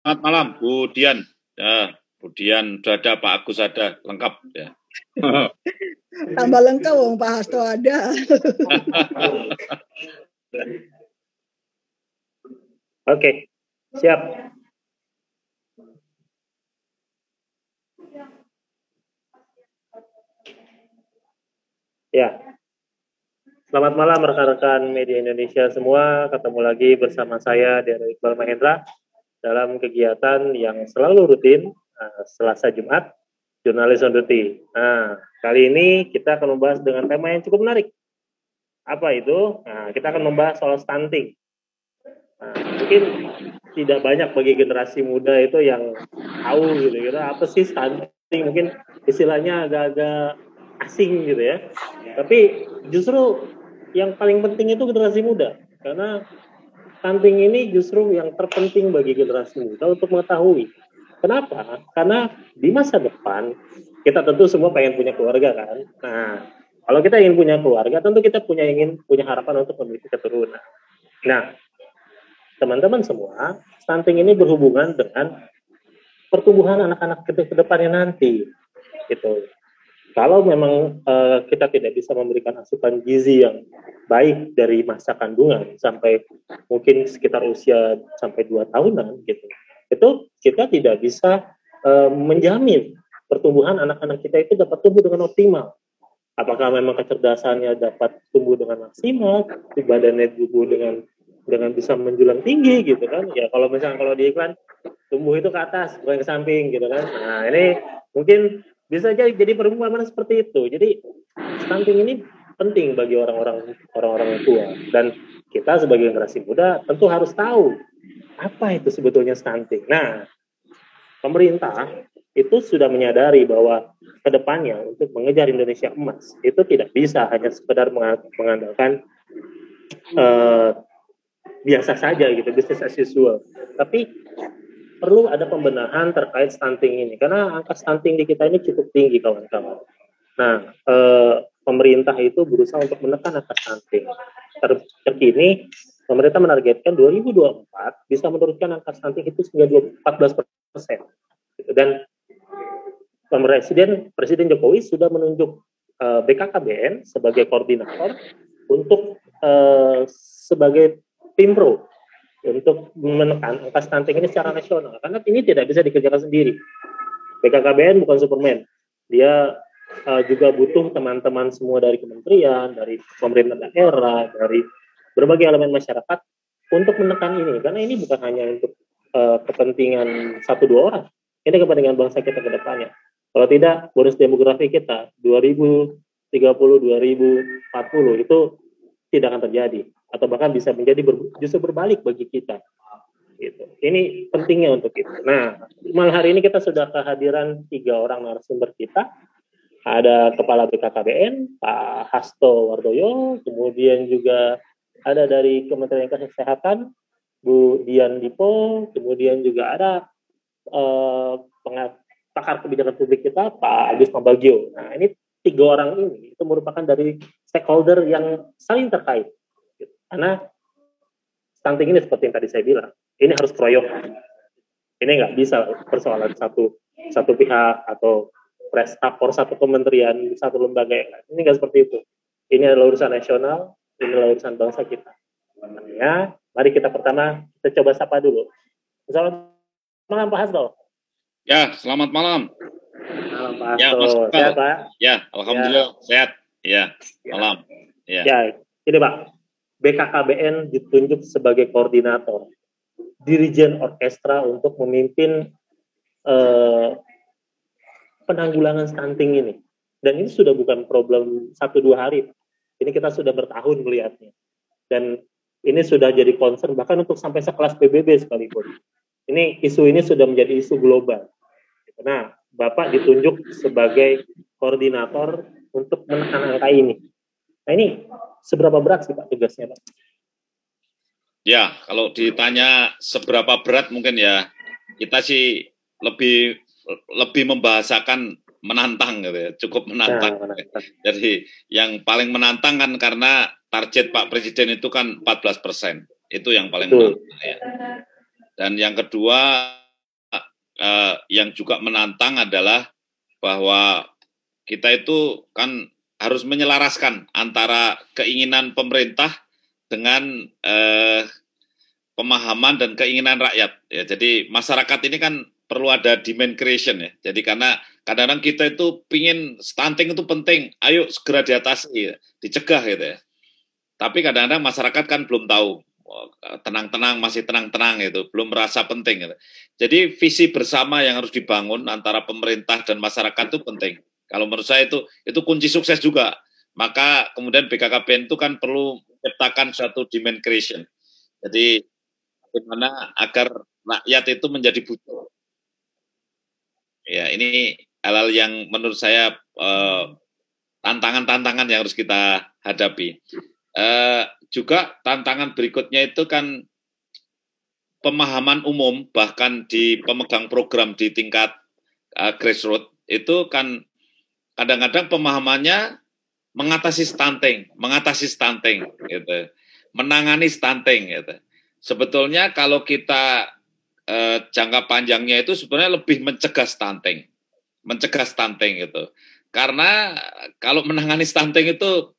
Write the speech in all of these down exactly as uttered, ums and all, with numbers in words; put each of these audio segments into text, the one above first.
Selamat malam, Bu Dian. Ya, Bu Dian sudah ada, Pak Agus ada, lengkap ya. Tambah lengkap, Wong Pak Hasto ada. Oke, siap. Ya, selamat malam rekan-rekan media Indonesia semua. Ketemu lagi bersama saya, Dero Iqbal Mahendra, dalam kegiatan yang selalu rutin, uh, Selasa Jumat, Jurnalis on Duty. Nah, kali ini kita akan membahas dengan tema yang cukup menarik. Apa itu? Nah, kita akan membahas soal stunting. Nah, mungkin tidak banyak bagi generasi muda itu yang tahu gitu, gitu. Apa sih stunting? Mungkin istilahnya agak-agak asing gitu ya. Tapi justru yang paling penting itu generasi muda, karena stunting ini justru yang terpenting bagi generasi muda untuk mengetahui. Kenapa? Karena di masa depan kita tentu semua pengen punya keluarga kan. Nah, kalau kita ingin punya keluarga, tentu kita punya ingin punya harapan untuk memiliki keturunan. Nah, teman-teman semua, stunting ini berhubungan dengan pertumbuhan anak-anak ke depannya nanti, gitu. Kalau memang uh, kita tidak bisa memberikan asupan gizi yang baik dari masa kandungan sampai mungkin sekitar usia sampai dua tahunan, gitu, itu kita tidak bisa uh, menjamin pertumbuhan anak-anak kita itu dapat tumbuh dengan optimal. Apakah memang kecerdasannya dapat tumbuh dengan maksimal, badannya tumbuh dengan dengan bisa menjulang tinggi gitu kan? Ya kalau misalnya kalau di iklan tumbuh itu ke atas bukan ke samping gitu kan? Nah ini mungkin bisa jadi jadi perumpamaan seperti itu. Jadi stunting ini penting bagi orang-orang orang-orang tua, dan kita sebagai generasi muda tentu harus tahu apa itu sebetulnya stunting. Nah, pemerintah itu sudah menyadari bahwa kedepannya untuk mengejar Indonesia emas itu tidak bisa hanya sekedar mengandalkan uh, biasa saja gitu, business as usual, tapi perlu ada pembenahan terkait stunting ini, karena angka stunting di kita ini cukup tinggi kawan-kawan. Nah, eh, pemerintah itu berusaha untuk menekan angka stunting. Ter terkini, pemerintah menargetkan dua ribu dua puluh empat bisa menurunkan angka stunting itu hingga empat belas persen. Dan Presiden Presiden Jokowi sudah menunjuk eh, B K K B N sebagai koordinator untuk eh, sebagai tim pro untuk menekan angka stunting ini secara nasional, karena ini tidak bisa dikerjakan sendiri. B K K B N bukan Superman, dia uh, juga butuh teman-teman semua dari kementerian, dari pemerintah daerah, dari berbagai elemen masyarakat untuk menekan ini, karena ini bukan hanya untuk uh, kepentingan satu dua orang, ini kepentingan bangsa kita ke depannya. Kalau tidak, bonus demografi kita dua ribu tiga puluh dua ribu empat puluh itu tidak akan terjadi, atau bahkan bisa menjadi ber, justru berbalik bagi kita. Gitu. Ini pentingnya untuk itu. Nah, malam hari ini kita sudah kehadiran tiga orang narasumber kita. Ada Kepala B K K B N, Pak Hasto Wardoyo, kemudian juga ada dari Kementerian Kesehatan, Bu Dian Dipo, kemudian juga ada uh, pakar kebijakan publik kita, Pak Agus Pambagio. Nah, ini tiga orang ini itu merupakan dari stakeholder yang saling terkait. Karena stunting ini seperti yang tadi saya bilang, ini harus keroyokan. Ini nggak bisa persoalan satu satu pihak atau prestapor satu kementerian, satu lembaga yang lain. Ini nggak seperti itu. Ini adalah urusan nasional, ini adalah urusan bangsa kita. Makanya, mari kita pertama kita coba sapa dulu. Selamat malam Pak Hasto. Ya, selamat malam. Malam Pak Hasto. Ya, Mas sehat Pak? Ya, alhamdulillah ya. Sehat. Ya, malam. Ya. Ya, ini Pak. B K K B N ditunjuk sebagai koordinator, dirijen orkestra untuk memimpin eh, penanggulangan stunting ini. Dan ini sudah bukan problem satu dua hari. Ini kita sudah bertahun melihatnya. Dan ini sudah jadi concern bahkan untuk sampai sekelas P B B sekalipun. Ini isu ini sudah menjadi isu global. Nah, Bapak ditunjuk sebagai koordinator untuk menekan angka ini. Nah ini seberapa berat sih Pak tugasnya Pak? Ya, kalau ditanya seberapa berat mungkin ya, kita sih lebih lebih membahasakan menantang gitu ya, cukup menantang. Nah, menantang. Jadi yang paling menantang kan karena target Pak Presiden itu kan empat belas persen, itu yang paling Betul. menantang ya. Dan yang kedua uh, yang juga menantang adalah bahwa kita itu kan harus menyelaraskan antara keinginan pemerintah dengan uh, pemahaman dan keinginan rakyat. Ya, jadi masyarakat ini kan perlu ada demand creation ya. Jadi karena kadang-kadang kita itu pingin stunting itu penting, ayo segera diatasi, ya, dicegah gitu ya. Tapi kadang-kadang masyarakat kan belum tahu, tenang-tenang, masih tenang-tenang gitu, belum merasa penting gitu. Jadi visi bersama yang harus dibangun antara pemerintah dan masyarakat itu penting. Kalau menurut saya itu itu kunci sukses juga. Maka kemudian B K K B N itu kan perlu menciptakan suatu demand creation. Jadi bagaimana agar rakyat itu menjadi butuh. Ya, ini hal-hal yang menurut saya eh, tantangan-tantangan yang harus kita hadapi. Eh, juga tantangan berikutnya itu kan pemahaman umum, bahkan di pemegang program di tingkat uh, grassroots, itu kan kadang-kadang pemahamannya mengatasi stunting, mengatasi stunting, gitu, menangani stunting, gitu. Sebetulnya kalau kita uh, jangka panjangnya itu sebenarnya lebih mencegah stunting, mencegah stunting gitu. Karena kalau menangani stunting itu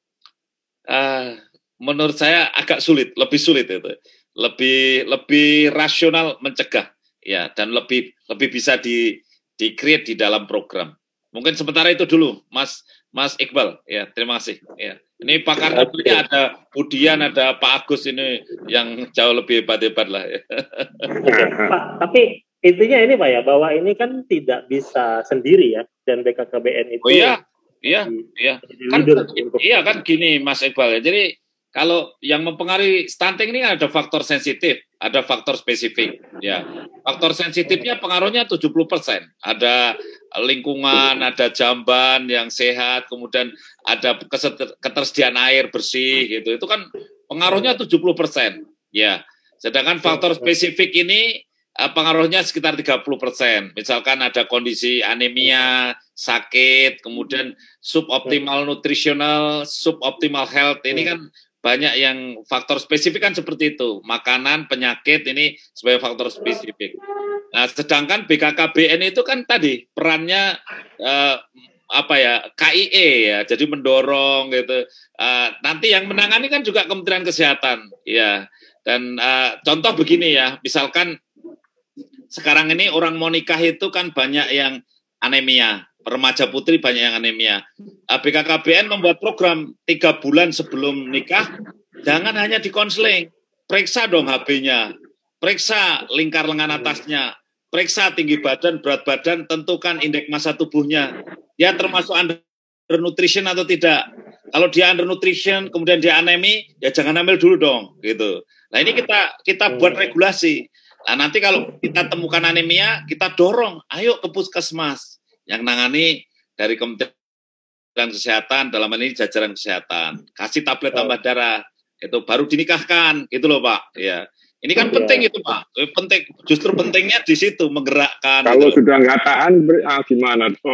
uh, menurut saya agak sulit, lebih sulit itu, lebih lebih rasional mencegah, ya, dan lebih lebih bisa di di create di dalam program. Mungkin sementara itu dulu, Mas Mas Iqbal, ya, terima kasih. Ya, ini pakarnya okay. Ada Budian, ada Pak Agus ini yang jauh lebih hebat-hebat lah. Ya. Okay, Pak, tapi intinya ini Pak ya, bahwa ini kan tidak bisa sendiri ya, dan B K K B N itu. Oh iya, iya, iya. Kan, iya kan gini Mas Iqbal ya. Jadi kalau yang mempengaruhi stunting ini ada faktor sensitif, ada faktor spesifik. Ya, faktor sensitifnya pengaruhnya tujuh puluh persen. Ada lingkungan, ada jamban yang sehat, kemudian ada ketersediaan air bersih, gitu. Itu kan pengaruhnya tujuh puluh persen. Ya, sedangkan faktor spesifik ini pengaruhnya sekitar tiga puluh persen. Misalkan ada kondisi anemia, sakit, kemudian suboptimal nutritional, suboptimal health. Ini kan banyak yang faktor spesifik kan seperti itu. Makanan, penyakit ini sebagai faktor spesifik. Nah, sedangkan B K K B N itu kan tadi perannya eh, apa ya, K I E ya, jadi mendorong gitu. Eh, nanti yang menangani kan juga Kementerian Kesehatan, ya. Dan eh, contoh begini ya, misalkan sekarang ini orang mau nikah itu kan banyak yang anemia. Remaja putri banyak yang anemia. B K K B N membuat program tiga bulan sebelum nikah, jangan hanya di konseling, periksa dong H B-nya, periksa lingkar lengan atasnya, periksa tinggi badan, berat badan, tentukan indeks massa tubuhnya, dia termasuk undernutrition atau tidak. Kalau dia undernutrition, kemudian dia anemi, ya jangan hamil dulu dong, gitu. Nah ini kita kita buat regulasi. Nah nanti kalau kita temukan anemia, kita dorong, ayo ke puskesmas yang nangani dari Kementerian Kesehatan, dalam ini jajaran kesehatan, kasih tablet tambah darah, itu baru dinikahkan, gitu loh Pak. Ya, ini kan ya. Penting itu Pak, penting, justru pentingnya di situ menggerakkan. Kalau gitu. Sudah nggak tahan, ah, gimana tuh?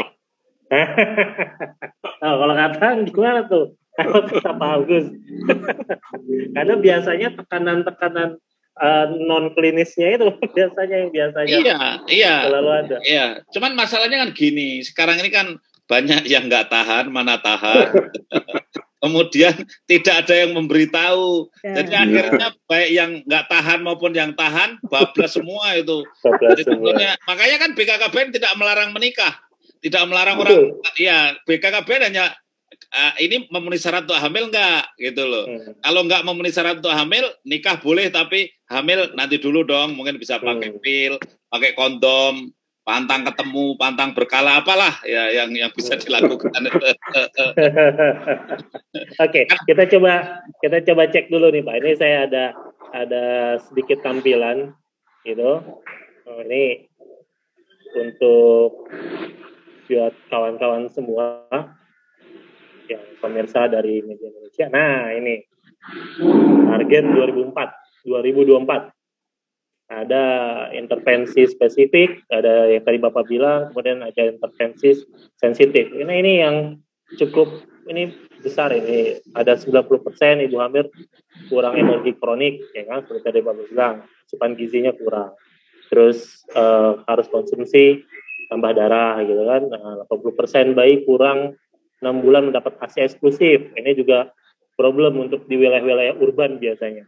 Nah, kalau nggak tahan gimana tuh? Kalau kata Pak Agus, karena biasanya tekanan-tekanan Uh, non klinisnya itu biasanya yang biasanya iya iya selalu ada. Iya, cuman masalahnya kan gini, sekarang ini kan banyak yang nggak tahan, mana tahan, kemudian tidak ada yang memberitahu, ya. Jadi akhirnya baik yang nggak tahan maupun yang tahan bablas semua itu. Bablas semua. Makanya kan B K K B N tidak melarang menikah, tidak melarang Betul. orang, ya B K K B N hanya Uh, ini memenuhi syarat untuk hamil enggak gitu loh. Hmm. Kalau enggak memenuhi syarat untuk hamil, nikah boleh tapi hamil nanti dulu dong. Mungkin bisa pakai hmm. pil, pakai kondom, pantang ketemu, pantang berkala apalah ya yang yang bisa dilakukan. Oke, okay, kita coba kita coba cek dulu nih Pak. Ini saya ada ada sedikit tampilan gitu. Oh, ini untuk buat kawan-kawan semua. Yang pemirsa dari Media Indonesia. Nah, ini target dua ribu empat, dua ribu dua puluh empat. Ada intervensi spesifik, ada yang tadi Bapak bilang, kemudian ada intervensi sensitif. Ini ini yang cukup ini besar ini. Ada sembilan puluh persen ibu hamil kurang energi kronik, ya kan? Seperti tadi Bapak bilang, asupan gizinya kurang. terus uh, harus konsumsi tambah darah gitu kan. Nah, delapan puluh persen bayi kurang enam bulan mendapat A S I eksklusif. Ini juga problem untuk di wilayah-wilayah urban biasanya,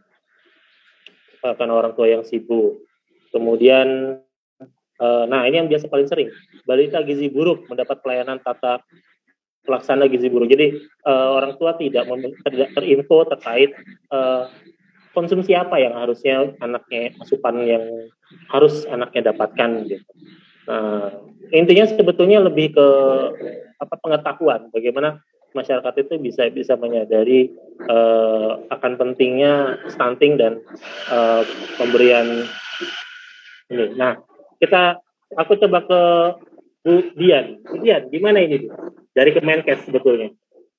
uh, karena orang tua yang sibuk. Kemudian, uh, nah ini yang biasa paling sering, balita gizi buruk mendapat pelayanan tata pelaksana gizi buruk. Jadi uh, orang tua tidak, tidak terinfo terkait uh, konsumsi apa yang harusnya anaknya, asupan yang harus anaknya dapatkan gitu. Nah, intinya sebetulnya lebih ke apa, pengetahuan bagaimana masyarakat itu bisa bisa menyadari uh, akan pentingnya stunting dan uh, pemberian ini. Nah, kita aku coba ke Bu Dian. Bu Dian, gimana ini dari Kemenkes sebetulnya?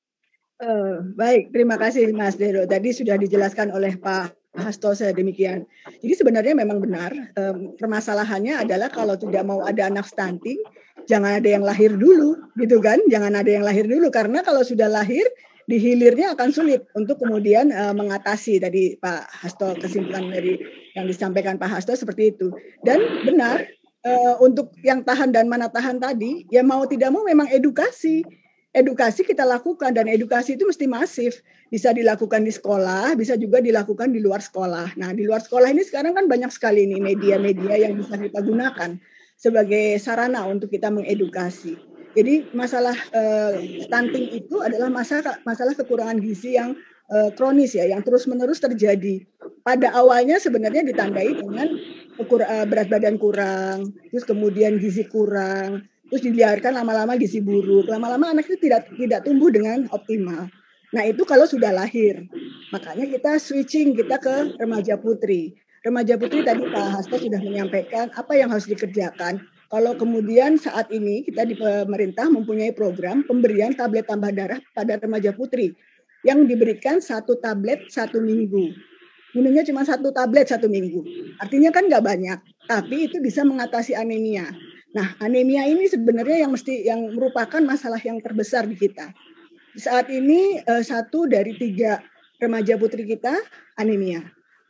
Uh, baik, terima kasih Mas Dero. Tadi sudah dijelaskan oleh Pak Hasto sedemikian. Jadi sebenarnya memang benar, um, permasalahannya adalah kalau tidak mau ada anak stunting, jangan ada yang lahir dulu, gitu kan? Jangan ada yang lahir dulu, karena kalau sudah lahir, di hilirnya akan sulit untuk kemudian uh, mengatasi. Tadi Pak Hasto, kesimpulan dari yang disampaikan Pak Hasto seperti itu. Dan benar, uh, untuk yang tahan dan mana tahan tadi, ya mau tidak mau memang edukasi. Edukasi kita lakukan, dan edukasi itu mesti masif. Bisa dilakukan di sekolah, bisa juga dilakukan di luar sekolah. Nah, di luar sekolah ini sekarang kan banyak sekali nih media-media yang bisa kita gunakan sebagai sarana untuk kita mengedukasi. Jadi masalah uh, stunting itu adalah masalah masalah kekurangan gizi yang uh, kronis ya, yang terus-menerus terjadi. Pada awalnya sebenarnya ditandai dengan ukur, uh, berat badan kurang, terus kemudian gizi kurang, terus dibiarkan lama-lama gizi buruk, lama-lama anak itu tidak tidak tumbuh dengan optimal. Nah itu kalau sudah lahir, makanya kita switching kita ke remaja putri. Remaja putri tadi Pak Hasto sudah menyampaikan apa yang harus dikerjakan. Kalau kemudian saat ini kita di pemerintah mempunyai program pemberian tablet tambah darah pada remaja putri yang diberikan satu tablet satu minggu. Minumnya cuma satu tablet satu minggu. Artinya kan nggak banyak, tapi itu bisa mengatasi anemia. Nah, anemia ini sebenarnya yang mesti yang merupakan masalah yang terbesar di kita. Saat ini eh, satu dari tiga remaja putri kita anemia.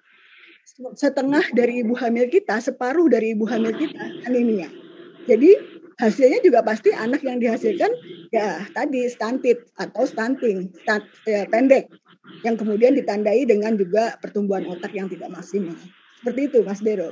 Setengah dari ibu hamil kita, separuh dari ibu hamil kita anemia. Jadi hasilnya juga pasti anak yang dihasilkan ya tadi stunted atau stunting, stunt, ya, pendek, yang kemudian ditandai dengan juga pertumbuhan otak yang tidak maksimal. Seperti itu, Mas Dero.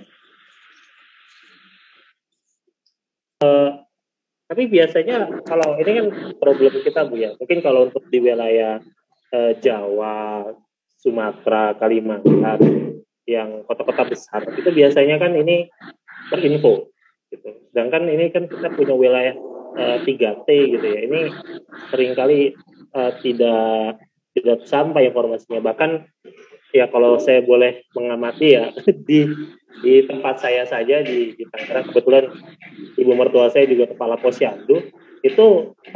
Uh, tapi biasanya kalau ini kan problem kita Bu ya, mungkin kalau untuk di wilayah uh, Jawa, Sumatera, Kalimantan, yang kota-kota besar itu biasanya kan ini terinfo gitu. Sedangkan ini kan kita punya wilayah uh, tiga T gitu ya, ini seringkali uh, tidak tidak sampai informasinya. Bahkan ya kalau saya boleh mengamati ya di di tempat saya saja di, di Tangerang, kebetulan ibu mertua saya juga kepala posyandu, itu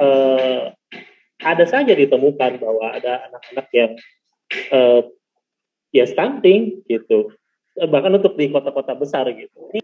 eh, ada saja ditemukan bahwa ada anak-anak yang eh, ya stunting gitu, bahkan untuk di kota-kota besar gitu. Ini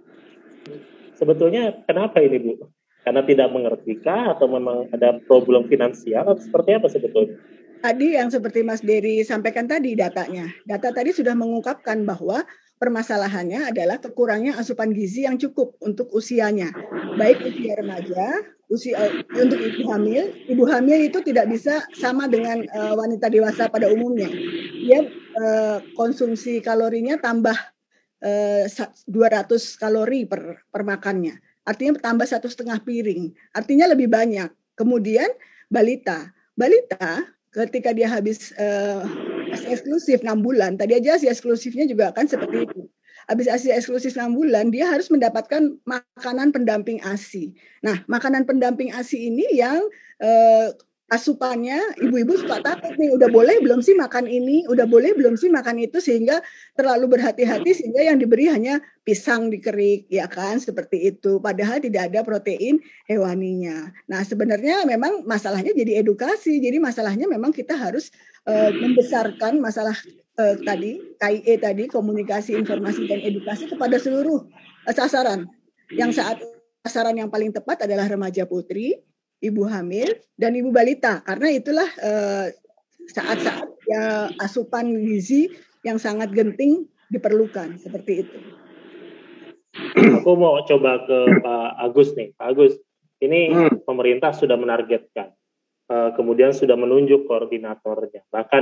sebetulnya kenapa ini Bu? Karena tidak mengerti kah, atau memang ada problem finansial atau seperti apa sebetulnya? Tadi yang seperti Mas Dery sampaikan tadi datanya, data tadi sudah mengungkapkan bahwa permasalahannya adalah kekurangnya asupan gizi yang cukup untuk usianya, baik usia remaja, usia untuk ibu hamil. Ibu hamil itu tidak bisa sama dengan uh, wanita dewasa pada umumnya. Dia uh, konsumsi kalorinya tambah uh, dua ratus kalori per, per makannya. Artinya tambah satu setengah piring. Artinya lebih banyak. Kemudian balita, balita ketika dia habis uh, A S I eksklusif enam bulan, tadi aja A S I eksklusifnya juga akan seperti itu. Habis A S I eksklusif enam bulan, dia harus mendapatkan makanan pendamping A S I. Nah, makanan pendamping A S I ini yang uh, asupannya ibu-ibu suka takut nih, udah boleh belum sih makan ini, udah boleh belum sih makan itu, sehingga terlalu berhati-hati sehingga yang diberi hanya pisang dikerik, ya kan, seperti itu. Padahal tidak ada protein hewaninya. Nah, sebenarnya memang masalahnya jadi edukasi. Jadi masalahnya memang kita harus uh, membesarkan masalah uh, tadi, K I E tadi, komunikasi, informasi, dan edukasi kepada seluruh uh, sasaran. Yang saat sasaran yang paling tepat adalah remaja putri, ibu hamil, dan ibu balita, karena itulah uh, saat-saat ya asupan gizi yang sangat genting diperlukan, seperti itu. Aku mau coba ke Pak Agus nih. Pak Agus, ini hmm. pemerintah sudah menargetkan, uh, kemudian sudah menunjuk koordinatornya. Bahkan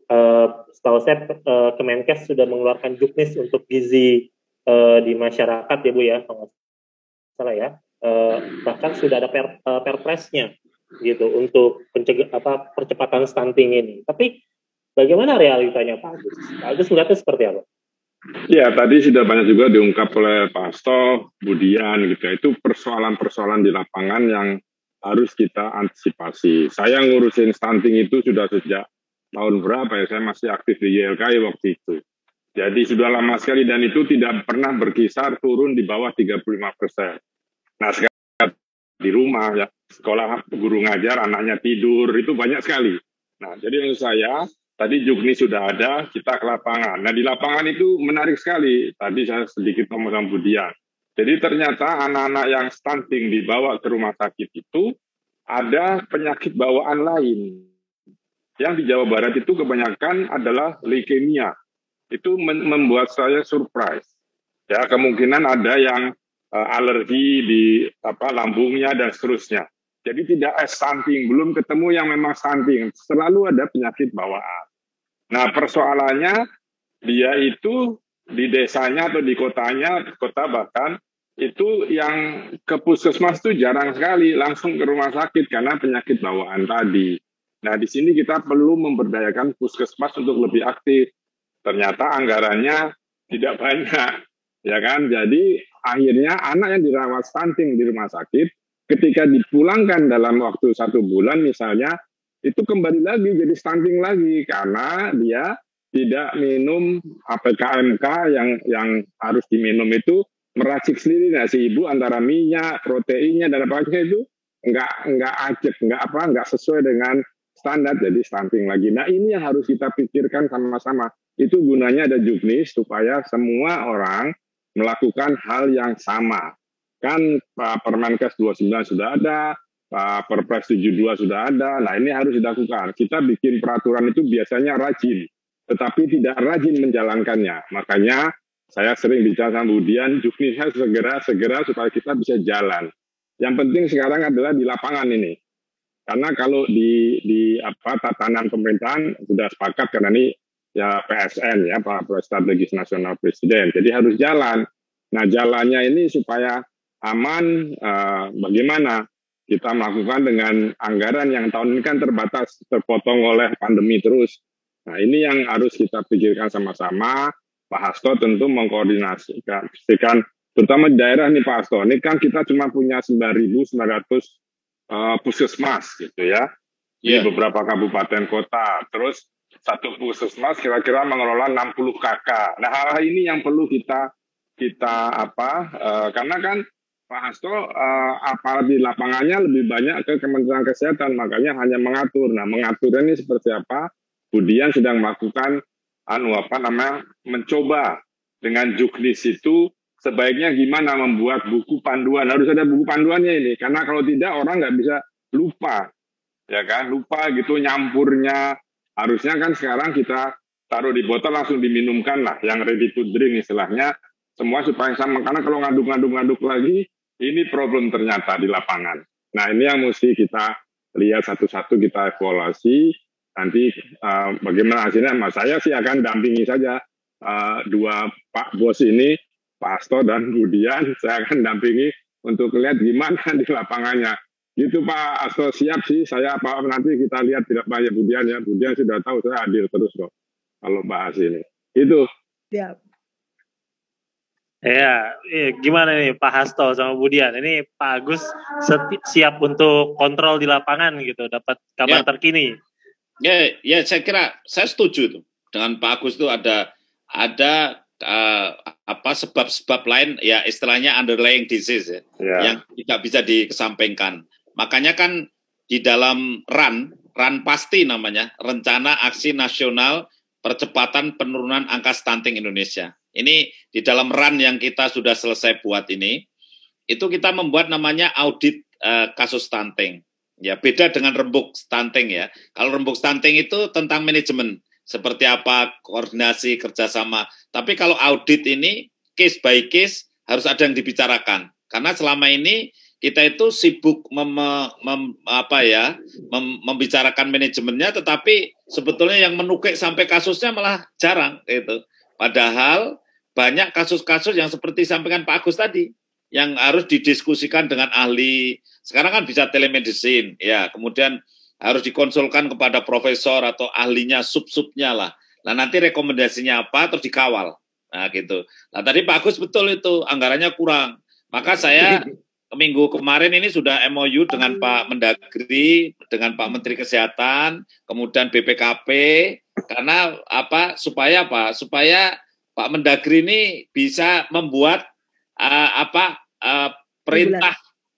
uh, setahu saya uh, Kemenkes sudah mengeluarkan juknis untuk gizi uh, di masyarakat ya Bu ya, kalau salah ya. Uh, bahkan sudah ada per, uh, perpresnya gitu untuk pencegah apa percepatan stunting ini. Tapi bagaimana realitanya Pak Agus? Pak Agus melihatnya seperti apa? Ya, tadi sudah banyak juga diungkap oleh Pak Hasto, Budian gitu ya. Itu persoalan-persoalan di lapangan yang harus kita antisipasi. Saya ngurusin stunting itu sudah sejak tahun berapa ya, saya masih aktif di Y L K I waktu itu. Jadi sudah lama sekali dan itu tidak pernah berkisar turun di bawah tiga puluh lima persen. Nah sekarang di rumah ya, sekolah guru ngajar, anaknya tidur, itu banyak sekali. Nah jadi menurut saya, tadi juknis sudah ada, kita ke lapangan. Nah di lapangan itu menarik sekali. Tadi saya sedikit ngomong sama Budian. Jadi ternyata anak-anak yang stunting dibawa ke rumah sakit itu ada penyakit bawaan lain. Yang di Jawa Barat itu kebanyakan adalah leukemia. Itu membuat saya surprise. Ya kemungkinan ada yang uh, alergi di apa lambungnya dan seterusnya. Jadi tidak stunting, belum ketemu yang memang stunting. Selalu ada penyakit bawaan. Nah persoalannya dia itu di desanya atau di kotanya, kota bahkan itu yang ke puskesmas itu jarang sekali langsung ke rumah sakit karena penyakit bawaan tadi. Nah di sini kita perlu memberdayakan puskesmas untuk lebih aktif. Ternyata anggarannya tidak banyak, ya kan? Jadi akhirnya anak yang dirawat stunting di rumah sakit, ketika dipulangkan dalam waktu satu bulan misalnya, itu kembali lagi jadi stunting lagi karena dia tidak minum A P K M K yang yang harus diminum itu meracik sendiri. Nah si ibu antara minyak, proteinnya dan apa saja itu enggak enggak acep, enggak apa enggak sesuai dengan standar jadi stunting lagi. Nah ini yang harus kita pikirkan sama-sama. Itu gunanya ada juknis supaya semua orang melakukan hal yang sama. Kan Pak Permenkes dua puluh sembilan sudah ada, Pak Perpres tujuh puluh dua sudah ada. Nah ini harus dilakukan. Kita bikin peraturan itu biasanya rajin, tetapi tidak rajin menjalankannya. Makanya saya sering bicara sama Budian, juknisnya segera-segera supaya kita bisa jalan. Yang penting sekarang adalah di lapangan ini. Karena kalau di, di apa tatanan pemerintahan sudah sepakat karena ini ya P S N ya Pak Strategis Nasional Presiden. Jadi harus jalan. Nah jalannya ini supaya aman, eh, bagaimana kita melakukan dengan anggaran yang tahun ini kan terbatas, terpotong oleh pandemi terus. Nah ini yang harus kita pikirkan sama-sama. Pak Hasto tentu mengkoordinasikan, terutama di daerah nih Pak Hasto. Ini kan kita cuma punya sembilan ribu sembilan ratus uh, puskesmas gitu ya. Di yeah. beberapa kabupaten kota. Terus satu puskesmas kira-kira mengelola enam puluh K K. Nah hal ini yang perlu kita kita apa? Uh, karena kan Pak Hasto uh, aparat di lapangannya lebih banyak ke Kementerian Kesehatan, makanya hanya mengatur. Nah mengatur ini seperti apa? Budian sedang melakukan anu apa namanya mencoba dengan juknis itu sebaiknya gimana membuat buku panduan. Harus ada buku panduannya ini, karena kalau tidak orang nggak bisa lupa, ya kan? Lupa gitu nyampurnya. Harusnya kan sekarang kita taruh di botol langsung diminumkan lah, yang ready to drink istilahnya, semua supaya sama. Karena kalau ngaduk-ngaduk-ngaduk lagi, ini problem ternyata di lapangan. Nah ini yang mesti kita lihat satu-satu, kita evaluasi. Nanti uh, bagaimana hasilnya, mas saya sih akan dampingi saja uh, dua Pak Bos ini, Pak Hasto dan Budian, saya akan dampingi untuk lihat gimana di lapangannya. Gitu Pak Hasto, siap sih, saya Pak nanti kita lihat tidak banyak Budian ya, Budian sudah tahu saya hadir terus kok kalau bahas ini. Itu. Siap. Ya, eh, gimana nih Pak Hasto sama Budian? Ini Pak Agus siap untuk kontrol di lapangan gitu, dapat kabar ya. terkini. Ya, ya saya kira saya setuju tuh dengan Pak Agus itu ada ada uh, apa sebab-sebab lain ya istilahnya underlying disease ya, ya. yang tidak bisa dikesampingkan. Makanya kan di dalam R A N, R A N pasti namanya Rencana Aksi Nasional Percepatan Penurunan Angka Stunting Indonesia. Ini di dalam R A N yang kita sudah selesai buat ini, itu kita membuat namanya audit uh, kasus stunting. Ya, beda dengan rembuk stunting ya. Kalau rembuk stunting itu tentang manajemen, seperti apa koordinasi kerjasama. Tapi kalau audit ini case by case harus ada yang dibicarakan. Karena selama ini kita itu sibuk mem, mem, apa ya, mem, membicarakan manajemennya, tetapi sebetulnya yang menukik sampai kasusnya malah jarang gitu. Padahal banyak kasus-kasus yang seperti sampaikan Pak Agus tadi, yang harus didiskusikan dengan ahli. Sekarang kan bisa telemedicine, ya, kemudian harus dikonsulkan kepada profesor atau ahlinya, sub-subnya lah. Nah, nanti rekomendasinya apa, terus dikawal. Nah, gitu. Nah, tadi Pak Agus betul itu, anggarannya kurang. Maka saya minggu kemarin ini sudah M O U dengan Pak Mendagri, dengan Pak Menteri Kesehatan, kemudian B P K P, karena apa? Supaya apa? Supaya Pak Mendagri ini bisa membuat uh, apa uh, perintah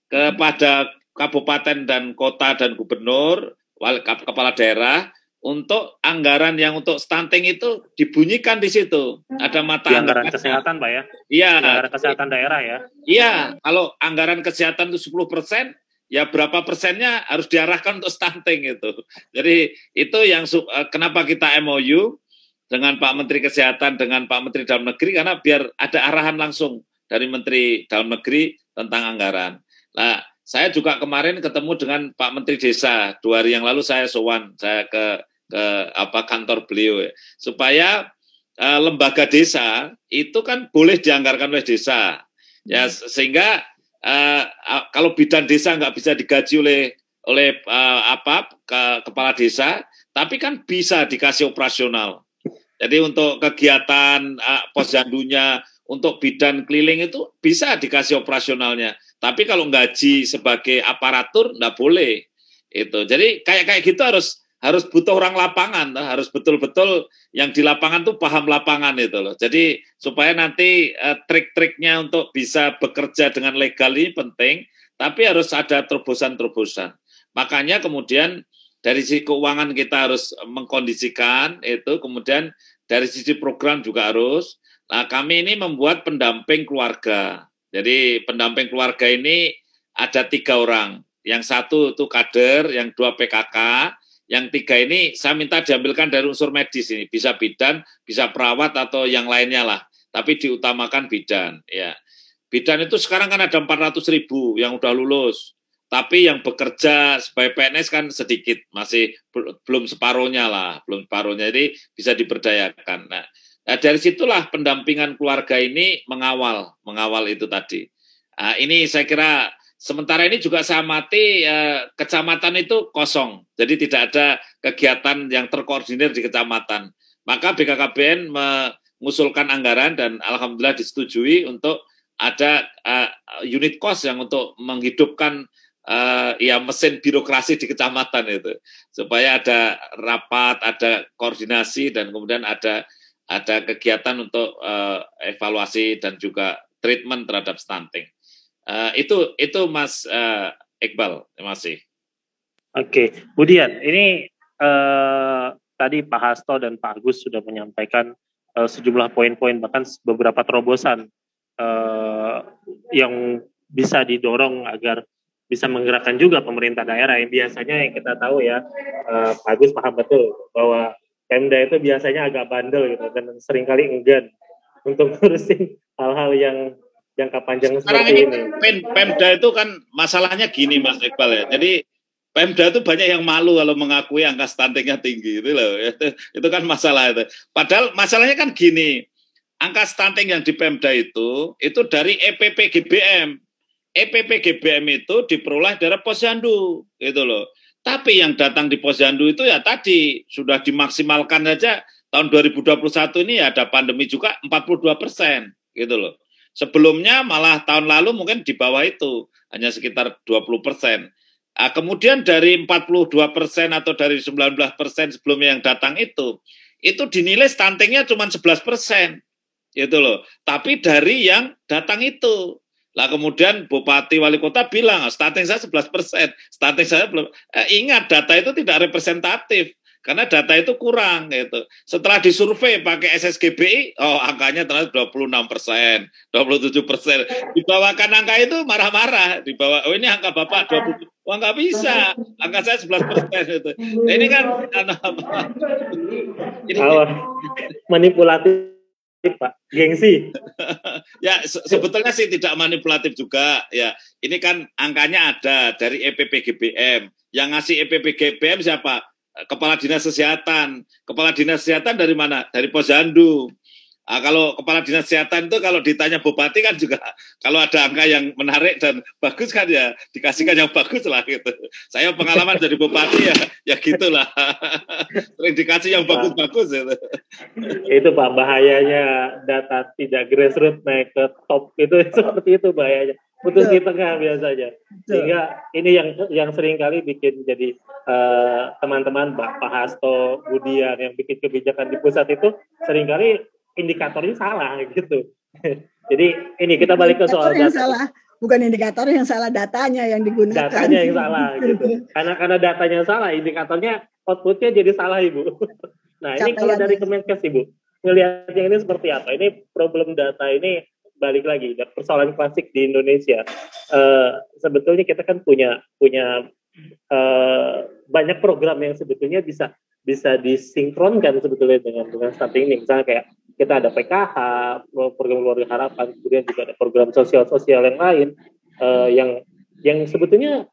kepada kabupaten dan kota dan gubernur, wali, kepala daerah, untuk anggaran yang untuk stunting itu dibunyikan di situ. Ada mata di anggaran kesehatan, Pak ya? Iya. Anggaran kesehatan daerah ya? Iya, kalau anggaran kesehatan itu sepuluh persen, ya berapa persennya harus diarahkan untuk stunting itu. Jadi itu yang kenapa kita M O U dengan Pak Menteri Kesehatan, dengan Pak Menteri Dalam Negeri, karena biar ada arahan langsung dari Menteri Dalam Negeri tentang anggaran. Nah, saya juga kemarin ketemu dengan Pak Menteri Desa, dua hari yang lalu saya sowan, saya ke ke apa kantor beliau ya, supaya uh, lembaga desa itu kan boleh dianggarkan oleh desa, ya sehingga uh, uh, kalau bidan desa nggak bisa digaji oleh oleh uh, apa ke, kepala desa, tapi kan bisa dikasih operasional. Jadi untuk kegiatan uh, posyandunya, untuk bidan keliling itu bisa dikasih operasionalnya. Tapi kalau gaji sebagai aparatur nggak boleh. Itu. Jadi kayak kayak gitu harus harus butuh orang lapangan, harus betul-betul yang di lapangan tuh paham lapangan itu loh. Jadi supaya nanti uh, trik-triknya untuk bisa bekerja dengan legal ini penting, tapi harus ada terobosan-terobosan. Makanya kemudian dari sisi keuangan kita harus mengkondisikan itu, kemudian dari sisi program juga harus. Nah, kami ini membuat pendamping keluarga. Jadi pendamping keluarga ini ada tiga orang. Yang satu itu kader, yang dua P K K, yang tiga ini saya minta diambilkan dari unsur medis ini. Bisa bidan, bisa perawat atau yang lainnya lah. Tapi diutamakan bidan. Ya. Bidan itu sekarang kan ada empat ratus ribu yang udah lulus. Tapi yang bekerja sebagai P N S kan sedikit. Masih belum separuhnya lah. Belum separuhnya. Jadi bisa diberdayakan. Nah, Nah, dari situlah pendampingan keluarga ini mengawal, mengawal itu tadi. Nah, ini saya kira sementara ini juga saya amati eh, kecamatan itu kosong, jadi tidak ada kegiatan yang terkoordinir di kecamatan. Maka B K K B N mengusulkan anggaran dan alhamdulillah disetujui untuk ada uh, unit cost yang untuk menghidupkan uh, ya mesin birokrasi di kecamatan itu, supaya ada rapat, ada koordinasi dan kemudian ada ada kegiatan untuk uh, evaluasi dan juga treatment terhadap stunting. Uh, itu itu Mas uh, Iqbal, terima kasih. Oke, kemudian ini uh, tadi Pak Hasto dan Pak Agus sudah menyampaikan uh, sejumlah poin-poin, bahkan beberapa terobosan uh, yang bisa didorong agar bisa menggerakkan juga pemerintah daerah. Yang biasanya yang kita tahu ya, uh, Pak Agus paham betul bahwa Pemda itu biasanya agak bandel gitu dan seringkali enggan untuk ngurusin hal-hal yang jangka panjang sekarang seperti ini. ini. Pemda itu kan masalahnya gini Mas Iqbal ya. Jadi Pemda itu banyak yang malu kalau mengakui angka stuntingnya tinggi itu loh. Itu, itu kan masalah itu. Padahal masalahnya kan gini. Angka stunting yang di Pemda itu itu dari E P P G B M. E P P G B M itu diperoleh dari posyandu gitu loh. Tapi yang datang di posyandu itu ya tadi sudah dimaksimalkan saja tahun dua ribu dua puluh satu ini ya ada pandemi juga empat puluh dua persen gitu loh. Sebelumnya malah tahun lalu mungkin di bawah itu hanya sekitar dua puluh persen. Nah, kemudian dari empat puluh dua persen atau dari sembilan belas persen sebelumnya yang datang itu itu dinilai stuntingnya cuma sebelas persen gitu loh. Tapi dari yang datang itu lah kemudian Bupati Wali Kota bilang stunting saya sebelas persen, stunting saya belum. Eh, ingat data itu tidak representatif karena data itu kurang gitu. Setelah disurvei pakai S S G B I, oh angkanya ternyata dua puluh enam persen, dua puluh tujuh persen. Dibawakan angka itu marah-marah, dibawa oh ini angka Bapak dua puluh. Wah nggak bisa, angka saya sebelas persen gitu. Nah, ini kan apa? Ini manipulatif Pak, gengsi. Ya se- sebetulnya sih tidak manipulatif juga ya. Ini kan angkanya ada dari E P P G B M. Yang ngasih E P P G B M siapa? Kepala Dinas Kesehatan. Kepala Dinas Kesehatan dari mana? Dari Posyandu. Nah, kalau Kepala Dinas Kesehatan itu kalau ditanya Bupati kan juga kalau ada angka yang menarik dan bagus kan ya dikasihkan yang bagus lah gitu. Saya pengalaman jadi Bupati ya ya gitulah. Sering dikasih yang bagus-bagus gitu. Itu Pak, bahayanya data tidak grassroots naik ke top itu seperti itu bahayanya. Putus di tengah biasanya. Sehingga ini yang yang sering kali bikin jadi uh, teman-teman Pak Hasto, Budian yang bikin kebijakan di pusat itu seringkali indikatornya salah gitu. Jadi ini kita balik ke soal yang data. Salah. Bukan indikator yang salah, datanya yang digunakan. Datanya yang salah gitu. Karena karena datanya salah, indikatornya outputnya jadi salah Ibu. Nah ini kalau dari Kemenkes Ibu, ngelihatnya ini seperti apa? Ini problem data ini balik lagi persoalan klasik di Indonesia. Uh, sebetulnya kita kan punya punya uh, banyak program yang sebetulnya bisa bisa disinkronkan sebetulnya dengan dengan stunting ini. Misalnya kayak kita ada P K H, program keluarga harapan, kemudian juga ada program sosial-sosial yang lain uh, yang yang sebetulnya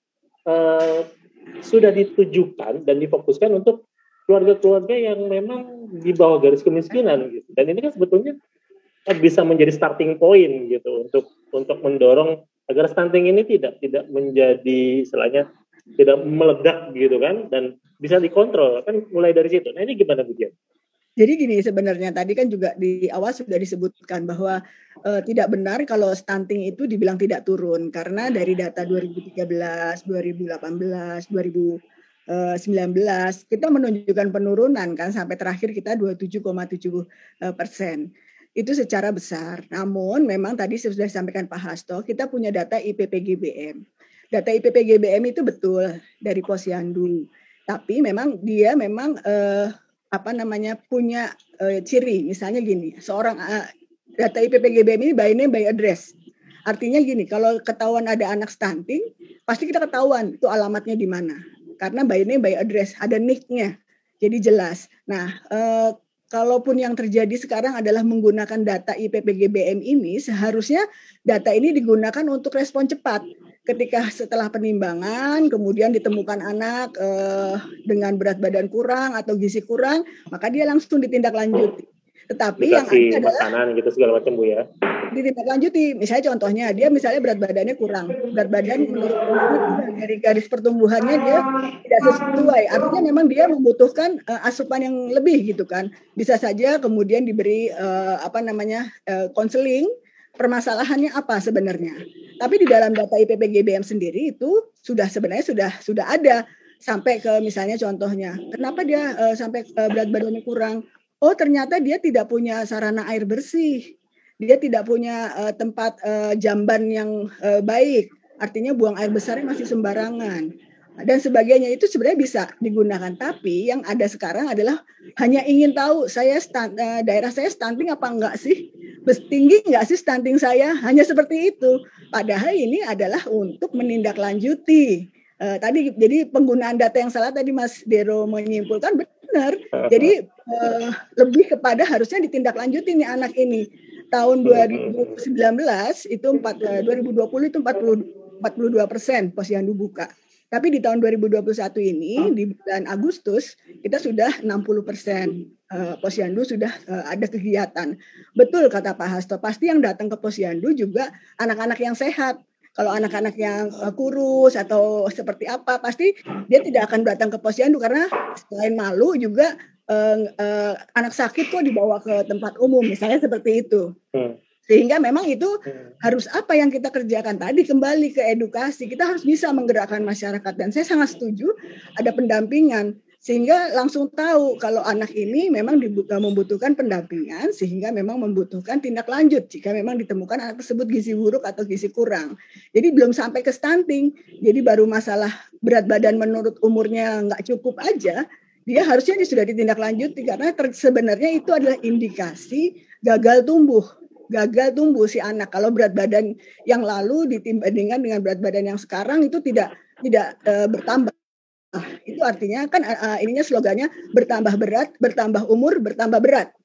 uh, sudah ditujukan dan difokuskan untuk keluarga-keluarga yang memang di bawah garis kemiskinan gitu. Dan ini kan sebetulnya bisa menjadi starting point gitu untuk untuk mendorong agar stunting ini tidak tidak menjadi istilahnya tidak meledak gitu kan dan bisa dikontrol kan mulai dari situ. Nah ini gimana Bu Dian? Jadi gini sebenarnya tadi kan juga di awal sudah disebutkan bahwa uh, tidak benar kalau stunting itu dibilang tidak turun karena dari data dua ribu tiga belas, dua ribu delapan belas, dua ribu sembilan belas kita menunjukkan penurunan kan sampai terakhir kita dua puluh tujuh koma tujuh persen. Itu secara besar. Namun memang tadi sudah disampaikan Pak Hasto, kita punya data I P P G B M. Data I P P G B M itu betul dari Posyandu. Tapi memang dia memang eh, apa namanya punya eh, ciri. Misalnya gini, seorang eh, data I P P G B M ini by name by address. Artinya gini, kalau ketahuan ada anak stunting, pasti kita ketahuan itu alamatnya di mana. Karena by name by address, ada nick-nya. Jadi jelas. Nah, eh, kalaupun yang terjadi sekarang adalah menggunakan data I P P G B M ini, seharusnya data ini digunakan untuk respon cepat. Ketika setelah penimbangan, kemudian ditemukan anak eh, dengan berat badan kurang atau gizi kurang, maka dia langsung ditindaklanjuti. Tetapi dikasih yang ada adalah makanan gitu segala macam Bu ya. Ditindaklanjuti, misalnya contohnya dia misalnya berat badannya kurang, berat badan menurut dari garis pertumbuhannya dia tidak sesuai, artinya memang dia membutuhkan uh, asupan yang lebih gitu kan. Bisa saja kemudian diberi uh, apa namanya konseling. Uh, permasalahannya apa sebenarnya. Tapi di dalam data I P P G B M sendiri itu sudah sebenarnya sudah sudah ada sampai ke misalnya contohnya, kenapa dia uh, sampai uh, berat badannya kurang? Oh ternyata dia tidak punya sarana air bersih. Dia tidak punya uh, tempat uh, jamban yang uh, baik, artinya buang air besarnya masih sembarangan dan sebagainya. Itu sebenarnya bisa digunakan, tapi yang ada sekarang adalah hanya ingin tahu saya stand, uh, daerah saya stunting apa enggak sih, tinggi enggak sih stunting saya, hanya seperti itu. Padahal ini adalah untuk menindaklanjuti. Uh, tadi jadi penggunaan data yang salah tadi Mas Dero menyimpulkan benar. Jadi uh, lebih kepada harusnya ditindaklanjuti nih anak ini. Tahun dua ribu sembilan belas itu empat, dua ribu dua puluh itu empat puluh dua persen Posyandu buka. Tapi di tahun dua ribu dua puluh satu ini di bulan Agustus kita sudah enam puluh persen uh, Posyandu sudah uh, ada kegiatan. Betul kata Pak Hasto, pasti yang datang ke Posyandu juga anak-anak yang sehat. Kalau anak-anak yang uh, kurus atau seperti apa, pasti dia tidak akan datang ke Posyandu karena selain malu juga Uh, uh, anak sakit kok dibawa ke tempat umum misalnya seperti itu. Hmm. Sehingga memang itu hmm. harus apa yang kita kerjakan tadi, kembali ke edukasi. Kita harus bisa menggerakkan masyarakat dan saya sangat setuju ada pendampingan sehingga langsung tahu kalau anak ini memang membutuhkan pendampingan sehingga memang membutuhkan tindak lanjut jika memang ditemukan anak tersebut gizi buruk atau gizi kurang. Jadi belum sampai ke stunting. Jadi baru masalah berat badan menurut umurnya nggak cukup aja. Dia harusnya dia sudah ditindaklanjuti karena ter- sebenarnya itu adalah indikasi gagal tumbuh, gagal tumbuh si anak. Kalau berat badan yang lalu dibandingkan dengan berat badan yang sekarang itu tidak tidak uh, bertambah. Nah, itu artinya kan uh, ininya slogannya bertambah berat, bertambah umur, bertambah berat.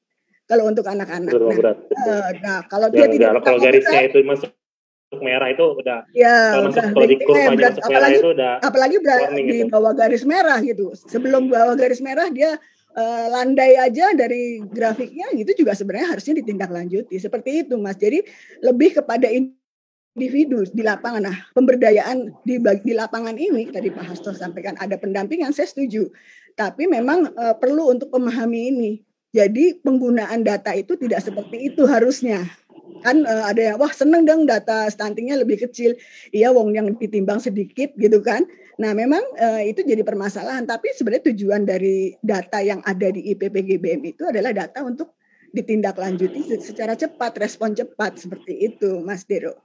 kalau untuk anak-anak. Berat, Nah, berat. uh, nah kalau Ya, dia tidak enggak, kalau tambah garisnya berat, itu masuk merah itu udah, ya kalau masuk udah kalau di ringting, eh, kurvanya berat, masuk merah apalagi itu udah apalagi berat, warning di itu. bawah garis merah gitu. Sebelum bawah garis merah dia uh, landai aja dari grafiknya gitu juga sebenarnya harusnya ditindaklanjuti. Seperti itu Mas. Jadi lebih kepada individu di lapangan. Nah, pemberdayaan di di lapangan ini tadi Pak Hasto sampaikan ada pendampingan, saya setuju. Tapi memang uh, perlu untuk memahami ini. Jadi penggunaan data itu tidak seperti itu harusnya. Kan uh, ada yang wah seneng dong data stuntingnya lebih kecil. Iya wong yang ditimbang sedikit gitu kan. Nah, memang uh, itu jadi permasalahan, tapi sebenarnya tujuan dari data yang ada di I P P G B M itu adalah data untuk ditindaklanjuti secara cepat, respon cepat seperti itu, Mas Dero.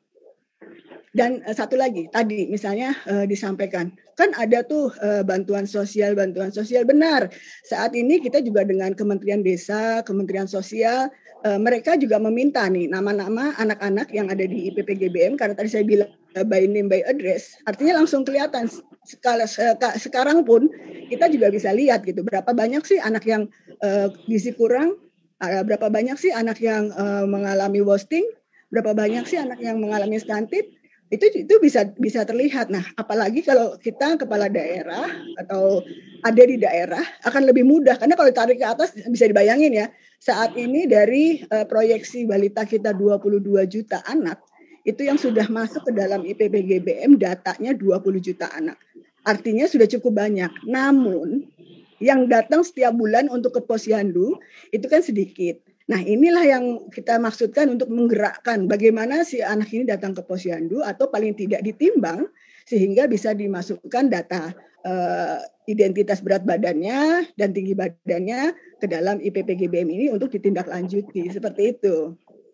Dan uh, satu lagi tadi misalnya uh, disampaikan kan ada tuh uh, bantuan sosial bantuan sosial benar saat ini kita juga dengan Kementerian Desa, Kementerian Sosial uh, mereka juga meminta nih nama-nama anak-anak yang ada di I P P G B M karena tadi saya bilang uh, by name by address artinya langsung kelihatan sekala, sekarang pun kita juga bisa lihat gitu berapa banyak sih anak yang uh, gizi kurang, uh, berapa banyak sih anak yang uh, mengalami wasting, berapa banyak sih anak yang mengalami stunted. Itu itu bisa bisa terlihat. Nah, apalagi kalau kita kepala daerah atau ada di daerah akan lebih mudah karena kalau ditarik ke atas bisa dibayangin ya. Saat ini dari uh, proyeksi balita kita dua puluh dua juta anak, itu yang sudah masuk ke dalam I P P G B M datanya dua puluh juta anak. Artinya sudah cukup banyak. Namun yang datang setiap bulan untuk ke posyandu itu kan sedikit. Nah, inilah yang kita maksudkan untuk menggerakkan bagaimana si anak ini datang ke posyandu atau paling tidak ditimbang sehingga bisa dimasukkan data uh, identitas berat badannya dan tinggi badannya ke dalam I P P G B M ini untuk ditindaklanjuti. Seperti itu.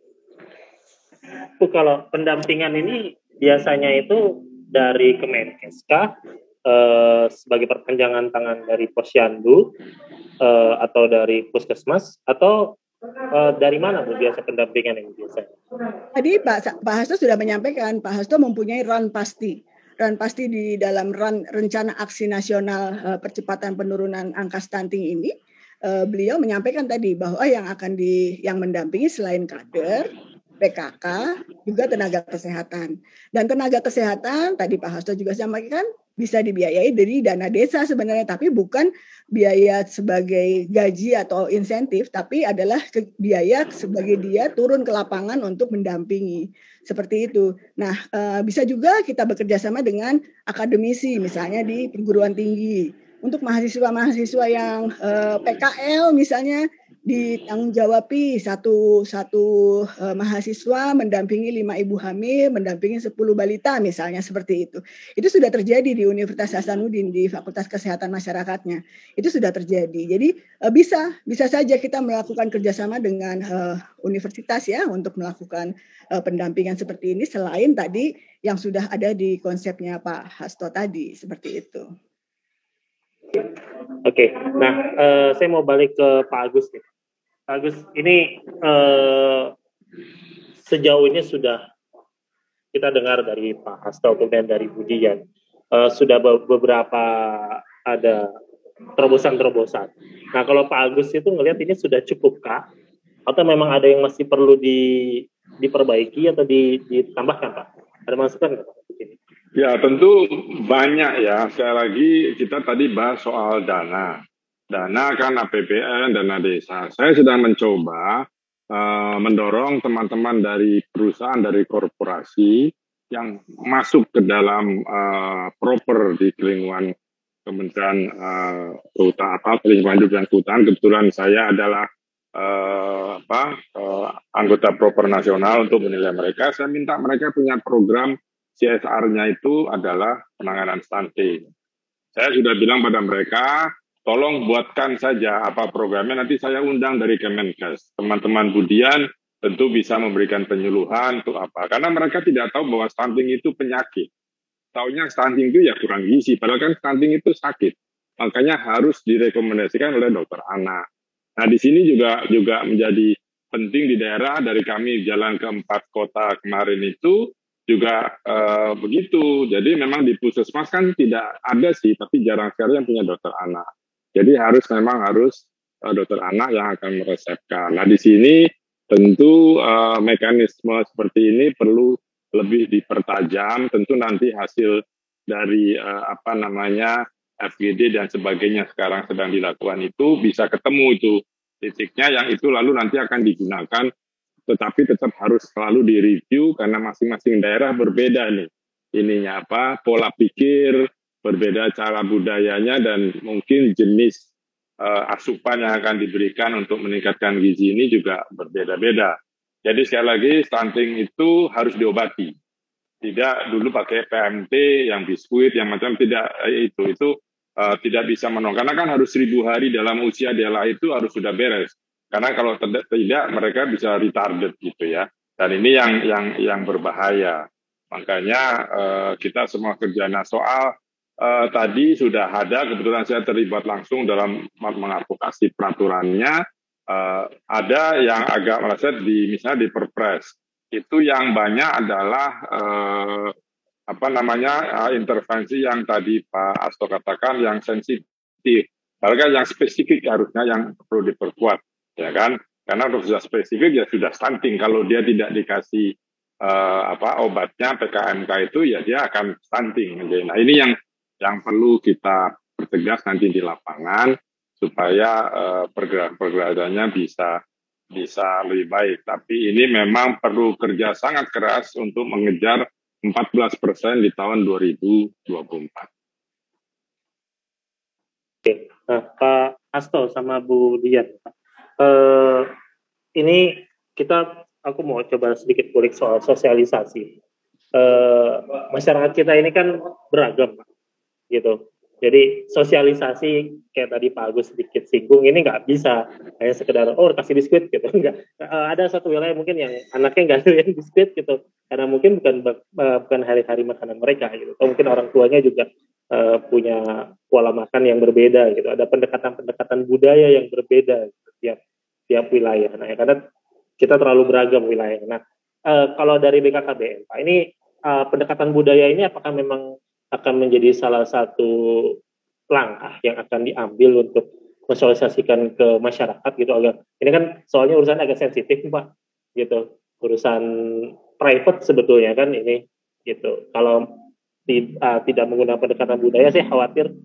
Bu, kalau pendampingan ini biasanya itu dari Kemenkes kah uh, sebagai perpanjangan tangan dari posyandu uh, atau dari puskesmas atau Uh, dari mana Bu biasa pendampingan ini biasanya? Tadi Pak Pak Hasto sudah menyampaikan, Pak Hasto mempunyai run pasti, run pasti di dalam run rencana aksi nasional uh, percepatan penurunan angka stunting ini. Uh, beliau menyampaikan tadi bahwa yang akan di yang mendampingi selain kader, P K K, juga tenaga kesehatan. Dan tenaga kesehatan tadi Pak Hasto juga sampaikan bisa dibiayai dari dana desa sebenarnya, tapi bukan biaya sebagai gaji atau insentif, tapi adalah biaya sebagai dia turun ke lapangan untuk mendampingi. Seperti itu. Nah, bisa juga kita bekerja sama dengan akademisi, misalnya di perguruan tinggi. Untuk mahasiswa-mahasiswa yang P K L misalnya, ditanggung-jawabi satu satu uh, mahasiswa mendampingi lima ibu hamil, mendampingi sepuluh balita misalnya seperti itu. Itu sudah terjadi di Universitas Hasanuddin di Fakultas Kesehatan Masyarakatnya. Itu sudah terjadi. Jadi uh, bisa bisa saja kita melakukan kerjasama dengan uh, universitas ya untuk melakukan uh, pendampingan seperti ini selain tadi yang sudah ada di konsepnya Pak Hasto tadi seperti itu. Oke, nah uh, saya mau balik ke Pak Agus nih. Pak Agus, ini eh, sejauh ini sudah kita dengar dari Pak Hasto kemudian dari Budian, eh, sudah beberapa ada terobosan-terobosan. Nah, kalau Pak Agus itu ngelihat ini sudah cukupkah? Atau memang ada yang masih perlu di, diperbaiki atau di, ditambahkan, Pak? Ada masukan nggak Pak? Ya, tentu banyak ya. Sekali lagi kita tadi bahas soal dana. Dana kan A P B N, dana desa. Saya sedang mencoba uh, mendorong teman-teman dari perusahaan, dari korporasi yang masuk ke dalam uh, proper di lingkungan Kementerian uh, Kehutanan, apa, lingkungan hidup dan kehutanan. Kebetulan saya adalah uh, apa, uh, anggota proper nasional untuk menilai mereka. Saya minta mereka punya program C S R-nya itu adalah penanganan stunting. Saya sudah bilang pada mereka, tolong buatkan saja apa programnya, nanti saya undang dari Kemenkes. Teman-teman Budian tentu bisa memberikan penyuluhan untuk apa. Karena mereka tidak tahu bahwa stunting itu penyakit. Taunya stunting itu ya kurang gizi, padahal kan stunting itu sakit. Makanya harus direkomendasikan oleh dokter anak. Nah, di sini juga juga menjadi penting di daerah, dari kami jalan ke empat kota kemarin itu, juga uh, begitu. Jadi memang di puskesmas kan tidak ada sih, tapi jarang sekali yang punya dokter anak. Jadi harus memang harus uh, dokter anak yang akan meresepkan. Nah, di sini tentu uh, mekanisme seperti ini perlu lebih dipertajam. Tentu nanti hasil dari uh, apa namanya F G D dan sebagainya sekarang sedang dilakukan itu bisa ketemu itu titiknya, yang itu lalu nanti akan digunakan, tetapi tetap harus selalu direview karena masing-masing daerah berbeda nih ininya apa, pola pikir berbeda, cara budayanya, dan mungkin jenis uh, asupan yang akan diberikan untuk meningkatkan gizi ini juga berbeda-beda. Jadi sekali lagi stunting itu harus diobati, tidak dulu pakai P M T yang biskuit yang macam, tidak itu itu uh, tidak bisa menolong, karena kan harus seribu hari dalam usia Della itu harus sudah beres, karena kalau tidak mereka bisa retarded gitu ya, dan ini yang yang yang berbahaya. Makanya uh, kita semua kerjanya soal uh, tadi sudah ada, kebetulan saya terlibat langsung dalam mengadvokasi peraturannya, uh, ada yang agak merasa di misalnya di Perpres itu yang banyak adalah uh, apa namanya uh, intervensi yang tadi Pak Asto katakan yang sensitif, bahkan yang spesifik harusnya yang perlu diperkuat, ya kan? Karena untuk sudah spesifik ya sudah stunting, kalau dia tidak dikasih Uh, apa obatnya P K M K itu ya dia akan stunting. Nah ini yang yang perlu kita pertegas nanti di lapangan supaya uh, pergerakan-pergerakannya bisa bisa lebih baik. Tapi ini memang perlu kerja sangat keras untuk mengejar empat belas persen di tahun dua ribu dua puluh empat. Oke, nah, Pak Asto sama Bu Dian, uh, ini kita aku mau coba sedikit kulik soal sosialisasi. Uh, masyarakat kita ini kan beragam, gitu. Jadi sosialisasi kayak tadi Pak Agus sedikit singgung, ini nggak bisa hanya sekedar oh kasih biskuit gitu. Enggak. Uh, ada satu wilayah mungkin yang anaknya nggak doyan biskuit gitu, karena mungkin bukan uh, bukan hari-hari makanan mereka gitu. Atau mungkin orang tuanya juga uh, punya pola makan yang berbeda gitu. Ada pendekatan-pendekatan budaya yang berbeda gitu, tiap tiap wilayah. Nah, ya, karena kita terlalu beragam wilayah. Nah, uh, kalau dari B K K B N, Pak, ini uh, pendekatan budaya ini apakah memang akan menjadi salah satu langkah yang akan diambil untuk mensosialisasikan ke masyarakat gitu? Agak ini kan soalnya urusan agak sensitif, Pak, gitu. Urusan private sebetulnya kan ini, gitu. Kalau ti, uh, tidak menggunakan pendekatan budaya, saya khawatir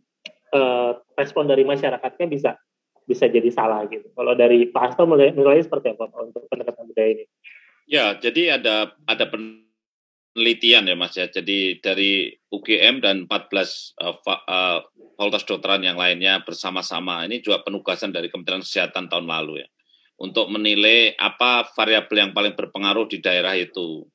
uh, respon dari masyarakatnya bisa bisa jadi salah gitu. Kalau dari Pak Asto menilai seperti apa Pak untuk pendekatan budaya ini? Ya, jadi ada ada penelitian ya Mas ya. Jadi dari U G M dan empat belas uh, uh, fakultas kedokteran yang lainnya bersama-sama, ini juga penugasan dari Kementerian Kesehatan tahun lalu ya, untuk menilai apa variabel yang paling berpengaruh di daerah itu.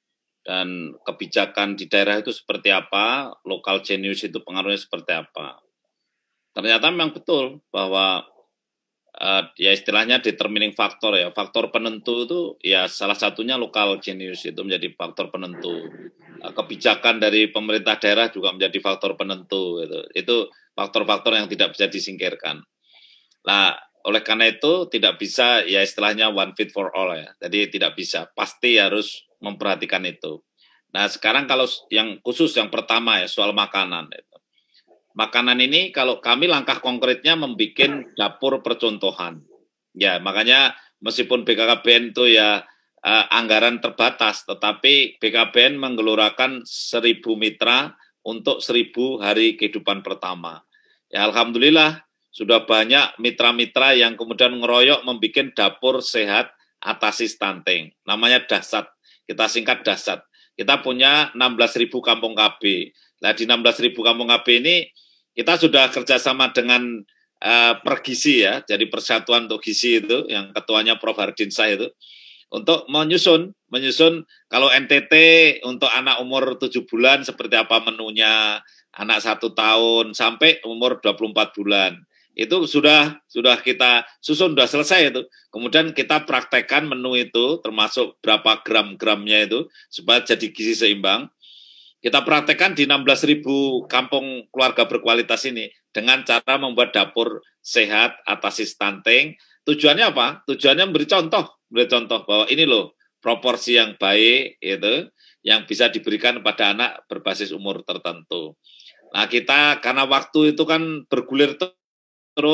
Dan kebijakan di daerah itu seperti apa, local genius itu pengaruhnya seperti apa. Ternyata memang betul bahwa Uh, ya istilahnya determining faktor ya, faktor penentu itu ya salah satunya lokal genius itu menjadi faktor penentu. Uh, kebijakan dari pemerintah daerah juga menjadi faktor penentu itu. Itu faktor-faktor yang tidak bisa disingkirkan. Nah, oleh karena itu tidak bisa ya istilahnya one fit for all ya. Jadi tidak bisa, pasti harus memperhatikan itu. Nah, sekarang kalau yang khusus yang pertama ya soal makanan itu. Makanan ini kalau kami langkah konkretnya membuat dapur percontohan. Ya, makanya meskipun B K K B N itu ya eh, anggaran terbatas, tetapi B K B N menggelurakan seribu mitra untuk seribu hari kehidupan pertama. Ya, alhamdulillah sudah banyak mitra-mitra yang kemudian ngeroyok membuat dapur sehat atasi stunting. Namanya Dasat. Kita singkat Dasat. Kita punya enam belas ribu kampung K B. Nah, di enam belas ribu kampung K B ini kita sudah kerjasama dengan uh, Pergizi ya, jadi Persatuan untuk Gizi itu, yang ketuanya Profesor Hardinsah itu, untuk menyusun, menyusun kalau N T T untuk anak umur tujuh bulan seperti apa menunya, anak satu tahun sampai umur dua puluh empat bulan. Itu sudah sudah kita susun, sudah selesai itu. Kemudian kita praktekkan menu itu, termasuk berapa gram-gramnya itu, supaya jadi gizi seimbang. Kita praktekkan di enam belas ribu kampung keluarga berkualitas ini dengan cara membuat dapur sehat atasi stunting. Tujuannya apa? Tujuannya memberi contoh, memberi contoh bahwa ini loh proporsi yang baik itu yang bisa diberikan pada anak berbasis umur tertentu. Nah, kita karena waktu itu kan bergulir terus,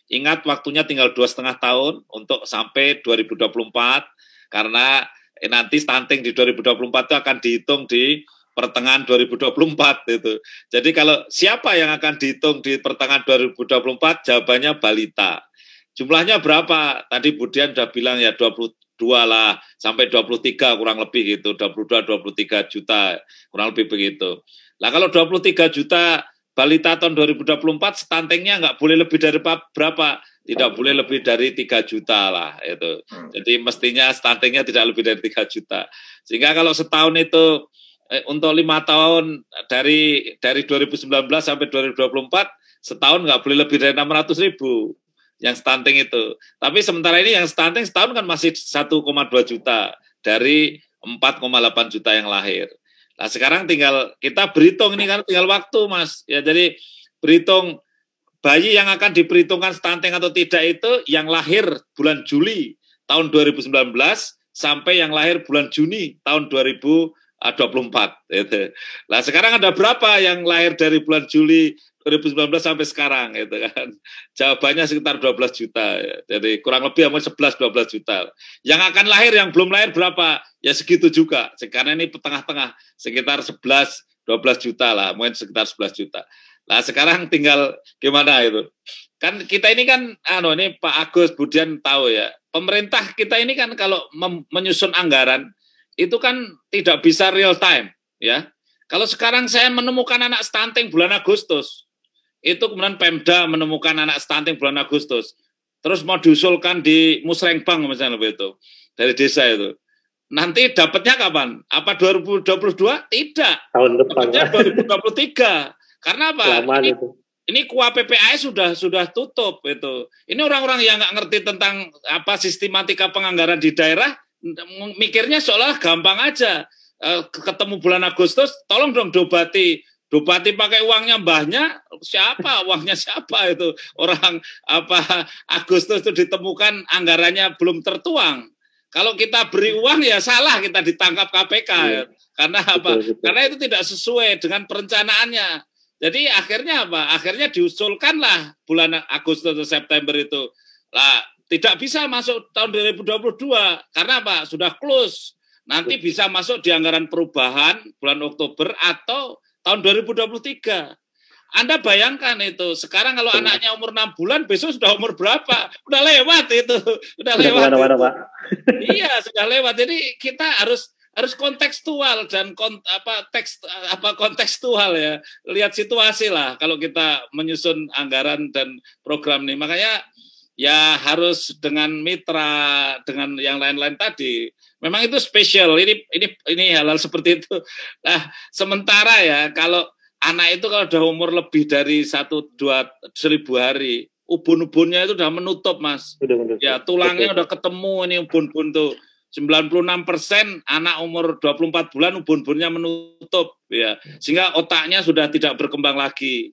ingat waktunya tinggal dua setengah tahun untuk sampai dua ribu dua puluh empat, karena eh, nanti stunting di dua ribu dua puluh empat itu akan dihitung di pertengahan dua ribu dua puluh empat itu. Jadi kalau siapa yang akan dihitung di pertengahan dua ribu dua puluh empat, jawabannya balita. Jumlahnya berapa? Tadi Budian sudah bilang ya dua puluh dua lah, sampai dua puluh tiga kurang lebih gitu, dua puluh dua dua puluh tiga juta, kurang lebih begitu. Nah kalau dua puluh tiga juta balita tahun dua ribu dua puluh empat, stuntingnya nggak boleh lebih dari berapa? Tidak boleh lebih dari tiga juta lah itu. Jadi mestinya stuntingnya tidak lebih dari tiga juta. Sehingga kalau setahun itu eh, untuk lima tahun dari dari dua ribu sembilan belas sampai dua ribu dua puluh empat, setahun nggak boleh lebih dari enam ratus ribu yang stunting itu. Tapi sementara ini yang stunting setahun kan masih satu koma dua juta dari empat koma delapan juta yang lahir. Nah sekarang tinggal kita berhitung ini kan tinggal waktu Mas. Ya jadi berhitung bayi yang akan diperhitungkan stunting atau tidak itu yang lahir bulan Juli tahun dua ribu sembilan belas sampai yang lahir bulan Juni tahun dua ribu dua puluh empat. Gitu. Nah sekarang ada berapa yang lahir dari bulan Juli dua ribu sembilan belas sampai sekarang gitu kan. Jawabannya sekitar dua belas juta. Ya. Jadi kurang lebih hampir sebelas dua belas juta. Yang akan lahir, yang belum lahir berapa? Ya segitu juga. Karena ini tengah-tengah sekitar sebelas dua belas juta lah, mungkin sekitar sebelas juta. Nah, sekarang tinggal gimana itu? Kan kita ini kan anu ini Pak Agus Budian tahu ya. Pemerintah kita ini kan kalau menyusun anggaran itu kan tidak bisa real time ya. Kalau sekarang saya menemukan anak stunting bulan Agustus, itu kemudian Pemda menemukan anak stunting bulan Agustus, terus mau diusulkan di Musrengbang misalnya begitu, dari desa itu. Nanti dapatnya kapan? Apa dua ribu dua puluh dua? Tidak. Tahun depan. Dapatnya dua ribu dua puluh tiga. Karena apa? Ini, itu. ini K U A P P A S sudah sudah tutup itu. Ini orang-orang yang nggak ngerti tentang apa sistematika penganggaran di daerah, mikirnya seolah gampang aja. Ketemu bulan Agustus, tolong dong dobati. Dobati pakai uangnya mbahnya, siapa? Uangnya siapa itu? Orang apa Agustus itu ditemukan anggarannya belum tertuang. Kalau kita beri uang ya salah, kita ditangkap K P K. Ya. Karena apa? Betul, betul. Karena itu tidak sesuai dengan perencanaannya. Jadi akhirnya apa? Akhirnya diusulkanlah bulan Agustus atau September itu. Lah, tidak bisa masuk tahun dua ribu dua puluh dua. Karena apa? Sudah close. Nanti bisa masuk di anggaran perubahan bulan Oktober atau tahun dua ribu dua puluh tiga. Anda bayangkan itu, sekarang kalau anaknya umur enam bulan, besok sudah umur berapa? Udah lewat itu. Udah lewat. Mana, mana, Pak? Iya, sudah lewat. Jadi kita harus harus kontekstual dan kont, apa teks apa kontekstual ya. Lihat situasi lah kalau kita menyusun anggaran dan program ini. Makanya ya harus dengan mitra, dengan yang lain-lain tadi. Memang itu spesial. Ini ini ini hal-hal seperti itu. Nah, sementara ya kalau anak itu kalau udah umur lebih dari satu dua seribu hari, ubun-ubunnya itu udah menutup, Mas. Udah, udah, ya tulangnya udah, udah ketemu ini ubun-ubun tuh. sembilan puluh enam persen anak umur dua puluh empat bulan ubun-ubunnya menutup ya. Sehingga otaknya sudah tidak berkembang lagi.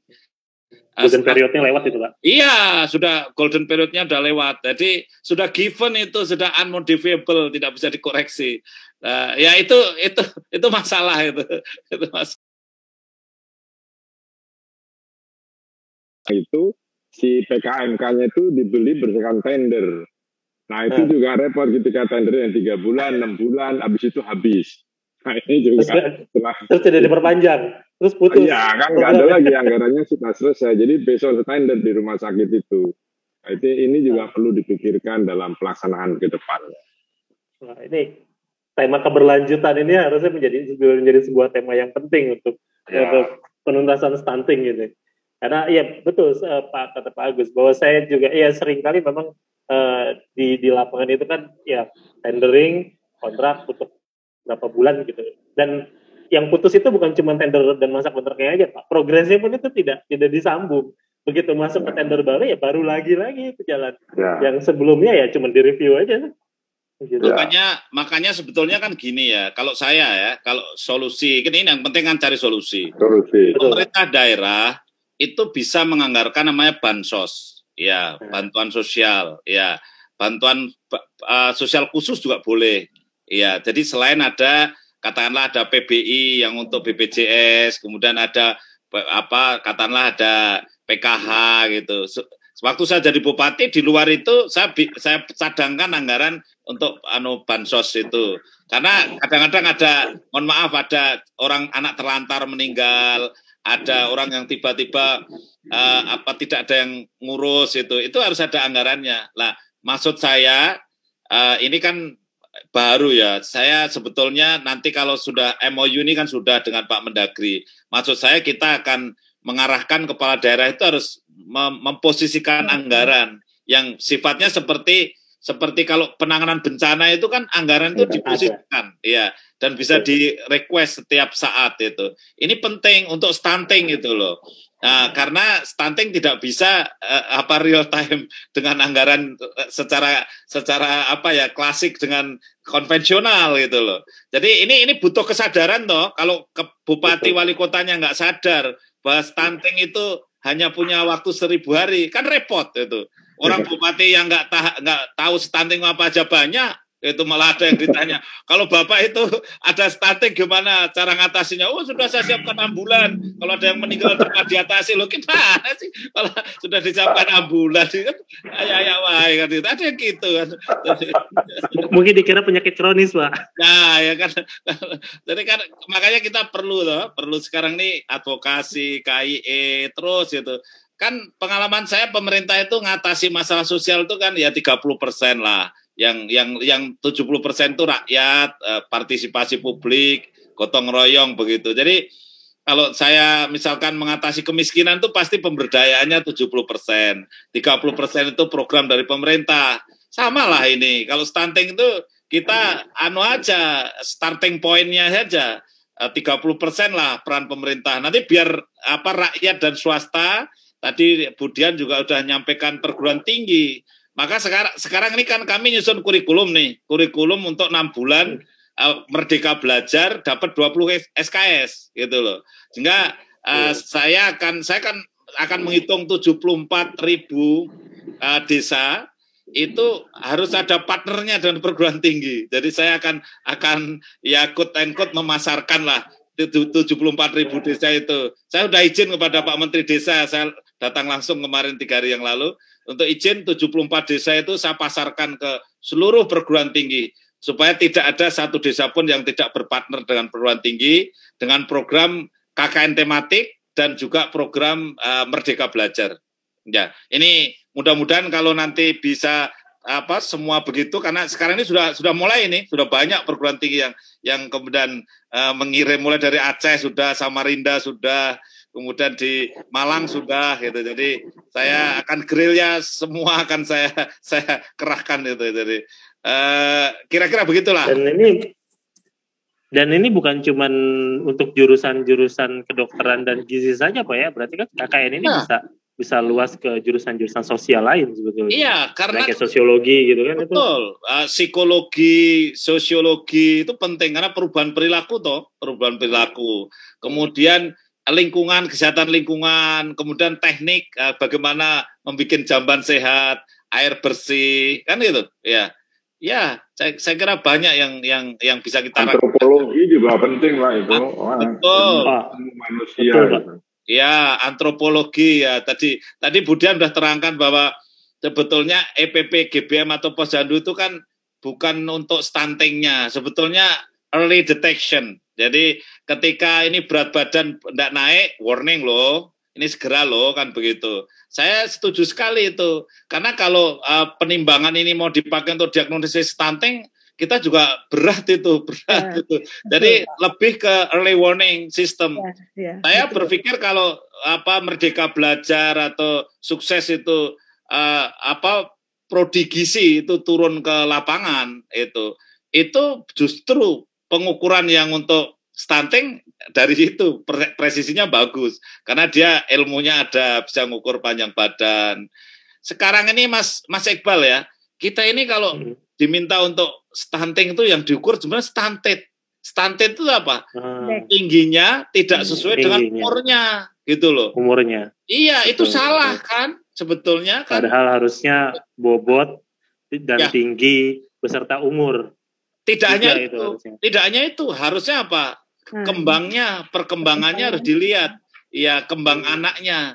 Golden periodnya lewat itu, Pak? Iya, sudah golden periodnya sudah lewat. Jadi sudah given itu, sudah unmodifiable, tidak bisa dikoreksi. Nah, ya itu itu itu masalah itu. Itu masalah. Itu si P K M K-nya itu dibeli berdasarkan tender. Nah itu hmm. juga repot ketika tender yang tiga bulan, enam bulan, habis itu habis. Nah ini juga terus, setelah terus tidak diperpanjang, terus putus. Iya kan nggak ada lagi anggarannya sudah selesai. Jadi besok tender di rumah sakit itu. Nah, itu ini juga perlu dipikirkan dalam pelaksanaan ke depan. Nah, ini tema keberlanjutan ini harusnya menjadi menjadi sebuah tema yang penting untuk, ya. untuk penuntasan stunting gitu. Karena ya betul uh, Pak kata Pak Agus bahwa saya juga ya sering kali memang uh, di di lapangan itu kan ya tendering kontrak untuk berapa bulan gitu. Dan yang putus itu bukan cuma tender dan masa kontraknya aja Pak. Progresnya pun itu tidak tidak disambung. Begitu masuk ke tender baru ya baru lagi-lagi itu jalan. Ya. Yang sebelumnya ya cuma di-review aja. Gitu. Makanya makanya sebetulnya kan gini ya. Kalau saya ya, kalau solusi, ini yang penting kan cari solusi. Solusi. Pemerintah daerah itu bisa menganggarkan namanya bansos, ya bantuan sosial, ya bantuan uh, sosial khusus juga boleh, ya. Jadi selain ada katakanlah ada P B I yang untuk B P J S, kemudian ada apa katakanlah ada P K H gitu. Waktu saya jadi bupati di luar itu saya saya cadangkan anggaran untuk anu bansos itu. Karena kadang-kadang ada, mohon maaf, ada orang anak terlantar meninggal, ada orang yang tiba-tiba uh, apa tidak ada yang ngurus itu. Itu harus ada anggarannya. Lah, maksud saya uh, ini kan baru ya. Saya sebetulnya nanti kalau sudah M O U ini kan sudah dengan Pak Mendagri. Maksud saya kita akan mengarahkan kepala daerah itu harus mem memposisikan anggaran yang sifatnya seperti seperti kalau penanganan bencana itu kan anggaran itu diposisikan, ya, dan bisa di request setiap saat itu. Ini penting untuk stunting itu loh. Nah, karena stunting tidak bisa uh, apa real time dengan anggaran uh, secara secara apa ya klasik dengan konvensional gitu loh. Jadi ini ini butuh kesadaran toh. Kalau ke bupati wali kotanya nggak sadar bahwa stunting itu hanya punya waktu seribu hari, kan repot itu. Orang bupati yang nggak ta nggak tahu stunting apa aja banyak, itu malah ada yang ditanya, kalau bapak itu ada stunting gimana cara ngatasinya? Oh sudah saya siapkan ambulan. Kalau ada yang meninggal cepat diatasi, loh gimana sih? Kalau sudah disiapkan ambulan, kan ayah-ayah wah kan itu ada yang gitu kan. Mungkin dikira penyakit kronis, Pak. Nah ya kan, jadi kan makanya kita perlu loh, perlu sekarang nih advokasi, K I E terus itu. Kan pengalaman saya pemerintah itu ngatasi masalah sosial itu kan ya tiga puluh persen lah. Yang yang yang tujuh puluh persen itu rakyat, partisipasi publik, gotong royong begitu. Jadi kalau saya misalkan mengatasi kemiskinan itu pasti pemberdayaannya tujuh puluh persen. tiga puluh persen itu program dari pemerintah. Sama lah ini. Kalau stunting itu kita anu aja, starting point-nya saja. tiga puluh persen lah peran pemerintah. Nanti biar apa rakyat dan swasta. Tadi Budian juga sudah nyampaikan perguruan tinggi. Maka sekarang sekarang ini kan kami nyusun kurikulum nih. Kurikulum untuk enam bulan uh, Merdeka Belajar dapat dua puluh S K S gitu loh. Sehingga uh, saya akan saya kan akan menghitung tujuh puluh empat ribu uh, desa itu harus ada partnernya dengan perguruan tinggi. Jadi saya akan akan ya quote and quote memasarkan lah tujuh puluh empat ribu desa itu. Saya sudah izin kepada Pak Menteri Desa, saya datang langsung kemarin tiga hari yang lalu, untuk izin tujuh puluh empat desa itu saya pasarkan ke seluruh perguruan tinggi, supaya tidak ada satu desa pun yang tidak berpartner dengan perguruan tinggi, dengan program K K N tematik, dan juga program uh, Merdeka Belajar. Ya, ini mudah-mudahan kalau nanti bisa apa semua begitu, karena sekarang ini sudah sudah mulai ini sudah banyak perguruan tinggi yang yang kemudian uh, mengirim, mulai dari Aceh sudah, Samarinda sudah, kemudian di Malang sudah gitu. Jadi saya akan gerilya semua akan saya saya kerahkan itu. Jadi uh, kira-kira begitulah. Dan ini dan ini bukan cuman untuk jurusan-jurusan kedokteran dan gizi saja Pak ya, berarti kan K K N ini nah. bisa bisa luas ke jurusan-jurusan sosial lain sebetulnya. Iya, karena kayak sosiologi gitu kan. Betul. Itu. Uh, psikologi, sosiologi itu penting karena perubahan perilaku toh, perubahan perilaku. Kemudian lingkungan, kesehatan lingkungan, kemudian teknik uh, bagaimana membuat jamban sehat, air bersih, kan gitu. Ya. Ya, saya, saya kira banyak yang yang yang bisa kita antropologi lakukan. Juga penting lah itu. Betul. Wah, manusia. Betul, ya, antropologi ya. Tadi tadi Budian sudah terangkan bahwa sebetulnya E P P G B M atau posyandu itu kan bukan untuk stuntingnya, sebetulnya early detection. Jadi ketika ini berat badan tidak naik, warning loh, ini segera loh kan begitu. Saya setuju sekali itu, karena kalau uh, penimbangan ini mau dipakai untuk diagnosis stunting, kita juga berat itu, berat ya, itu. Jadi betul. Lebih ke early warning system. Ya, ya, Saya betul. berpikir kalau apa Merdeka Belajar atau sukses itu uh, apa prodigisi itu turun ke lapangan itu, itu justru pengukuran yang untuk stunting dari situ presisinya bagus karena dia ilmunya ada, bisa mengukur panjang badan. Sekarang ini Mas Mas Iqbal ya, kita ini kalau hmm. diminta untuk stunting itu yang diukur sebenarnya stunted. Stunted itu apa? Hmm. Tingginya tidak sesuai Tingginya. dengan umurnya, gitu loh. Umurnya. Iya, betul, itu salah betul. kan sebetulnya kan. Padahal harusnya bobot dan ya. tinggi beserta umur. Tidak hanya itu, itu tidak hanya itu, harusnya apa? Kembangnya, perkembangannya harus dilihat. Ya, kembang anaknya.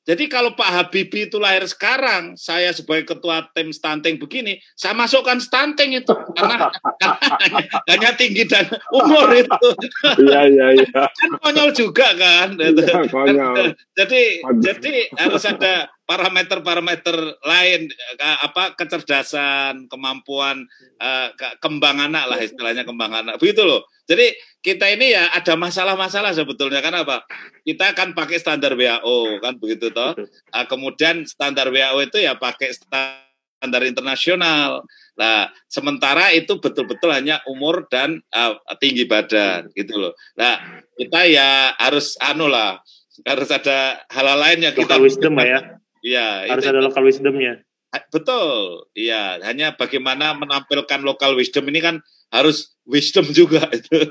Jadi kalau Pak Habibie itu lahir sekarang, saya sebagai ketua tim stunting begini, saya masukkan stunting itu karena, karena hanya tinggi dan umur itu. Iya iya iya. Kan konyol juga kan. Ya, konyol. Jadi Aduh. jadi harus ada parameter-parameter lain, apa kecerdasan, kemampuan, uh, kembang anak lah istilahnya, kembang anak. Begitu loh. Jadi kita ini ya ada masalah-masalah sebetulnya, karena apa? Kita kan pakai standar W H O kan begitu toh. Uh, kemudian standar W H O itu ya pakai standar internasional. Nah, sementara itu betul-betul hanya umur dan uh, tinggi badan gitu loh. Nah, kita ya harus anu lah, harus ada hal-hal lain yang kita wisdom ya. Iya, harus itu, ada local wisdomnya. Betul, iya. Hanya bagaimana menampilkan local wisdom ini kan harus wisdom juga itu.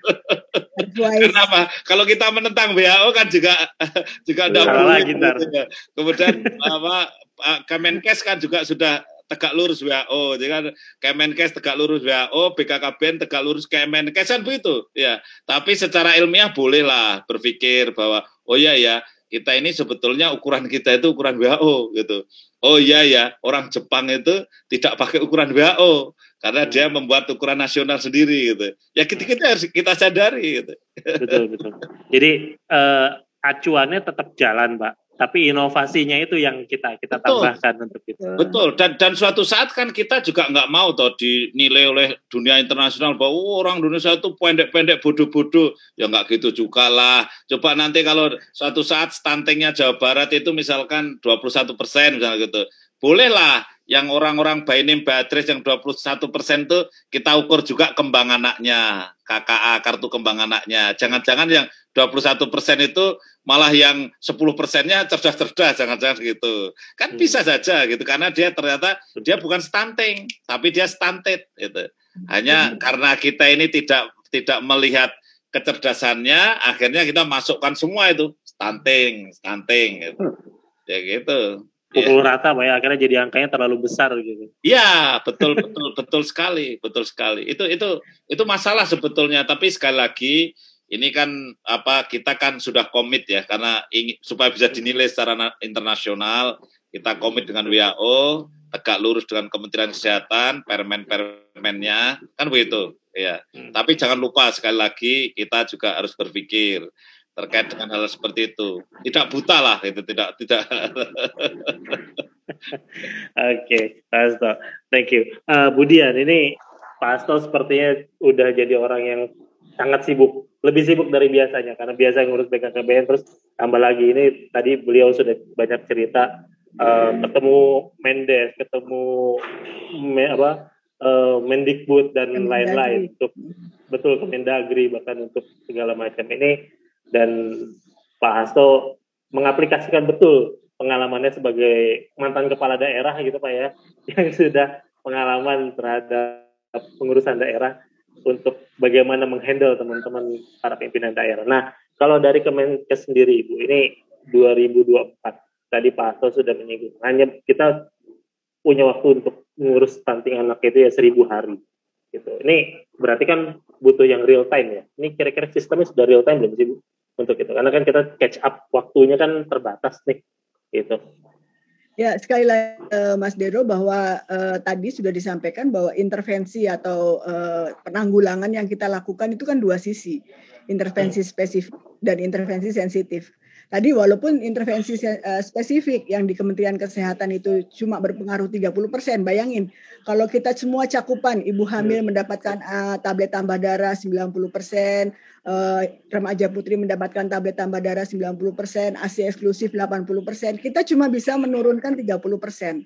Kenapa? Kalau kita menentang W H O kan juga juga ada lagi ntar. Kemudian apa Kemenkes kan juga sudah tegak lurus W H O, jadi kan Kemenkes tegak lurus W H O, B K K B N tegak lurus Kemenkes kan begitu. Ya, tapi secara ilmiah bolehlah berpikir bahwa oh iya ya, kita ini sebetulnya ukuran kita itu ukuran W H O gitu. Oh iya ya, orang Jepang itu tidak pakai ukuran W H O karena dia membuat ukuran nasional sendiri gitu. Ya kita, kita harus kita sadari gitu. Betul betul. Jadi uh, acuannya tetap jalan, Pak. Tapi inovasinya itu yang kita kita betul. tambahkan untuk itu. Betul. Dan dan suatu saat kan kita juga nggak mau toh dinilai oleh dunia internasional bahwa oh, orang Indonesia itu pendek-pendek bodoh-bodoh. Ya nggak gitu juga lah. Coba nanti kalau suatu saat stuntingnya Jawa Barat itu misalkan dua puluh satu persen misalnya gitu. Bolehlah yang orang-orang Bainim Beatrice yang dua puluh satu persen itu kita ukur juga kembang anaknya, K K A, kartu kembang anaknya. Jangan-jangan yang dua puluh satu persen itu malah yang sepuluh persennya cerdas-cerdas, jangan-jangan gitu. Kan hmm. bisa saja gitu, karena dia ternyata dia bukan stunting, tapi dia stunted gitu. Hanya hmm. karena kita ini tidak tidak melihat kecerdasannya, akhirnya kita masukkan semua itu stunting, stunting gitu. Ya gitu. Pukul ya. Rata Pak ya, akhirnya jadi angkanya terlalu besar gitu. Iya, betul betul betul sekali, betul sekali. Itu itu itu masalah sebetulnya, tapi sekali lagi ini kan apa kita kan sudah komit ya, karena ingin supaya bisa dinilai secara internasional, kita komit dengan W H O, tegak lurus dengan Kementerian Kesehatan, permen-permennya, kan begitu. Ya. Hmm. Tapi jangan lupa sekali lagi kita juga harus berpikir terkait dengan hal seperti itu, tidak buta lah itu, tidak tidak. Oke, Pak Hasto, thank you. Uh, Budian, ini Pak Hasto sepertinya udah jadi orang yang sangat sibuk, lebih sibuk dari biasanya, karena biasa ngurus B K K B N, terus tambah lagi ini tadi beliau sudah banyak cerita, uh, ketemu Mendes, ketemu me, apa uh, Mendikbud dan lain-lain, untuk betul Kemendagri, bahkan untuk segala macam ini. Dan Pak Hasto mengaplikasikan betul pengalamannya sebagai mantan kepala daerah gitu Pak ya, yang sudah pengalaman terhadap pengurusan daerah untuk bagaimana menghandle teman-teman para pimpinan daerah. Nah, kalau dari Kemenkes sendiri Ibu, ini dua ribu dua puluh empat, tadi Pak Hasto sudah menyinggung, hanya kita punya waktu untuk mengurus stunting anak itu ya seribu hari. Gitu. Ini berarti kan butuh yang real time ya. Ini kira-kira sistemnya sudah real time belum sih Bu? Untuk itu, karena kan kita catch up waktunya kan terbatas nih, gitu. Ya, sekali lagi uh, Mas Dero, bahwa uh, tadi sudah disampaikan bahwa intervensi atau uh, penanggulangan yang kita lakukan itu kan dua sisi, intervensi spesifik dan intervensi sensitif. Tadi walaupun intervensi uh, spesifik yang di Kementerian Kesehatan itu cuma berpengaruh tiga puluh persen, bayangin kalau kita semua cakupan ibu hamil mendapatkan uh, tablet tambah darah sembilan puluh persen, uh, remaja putri mendapatkan tablet tambah darah sembilan puluh persen, A S I eksklusif delapan puluh persen, kita cuma bisa menurunkan tiga puluh persen.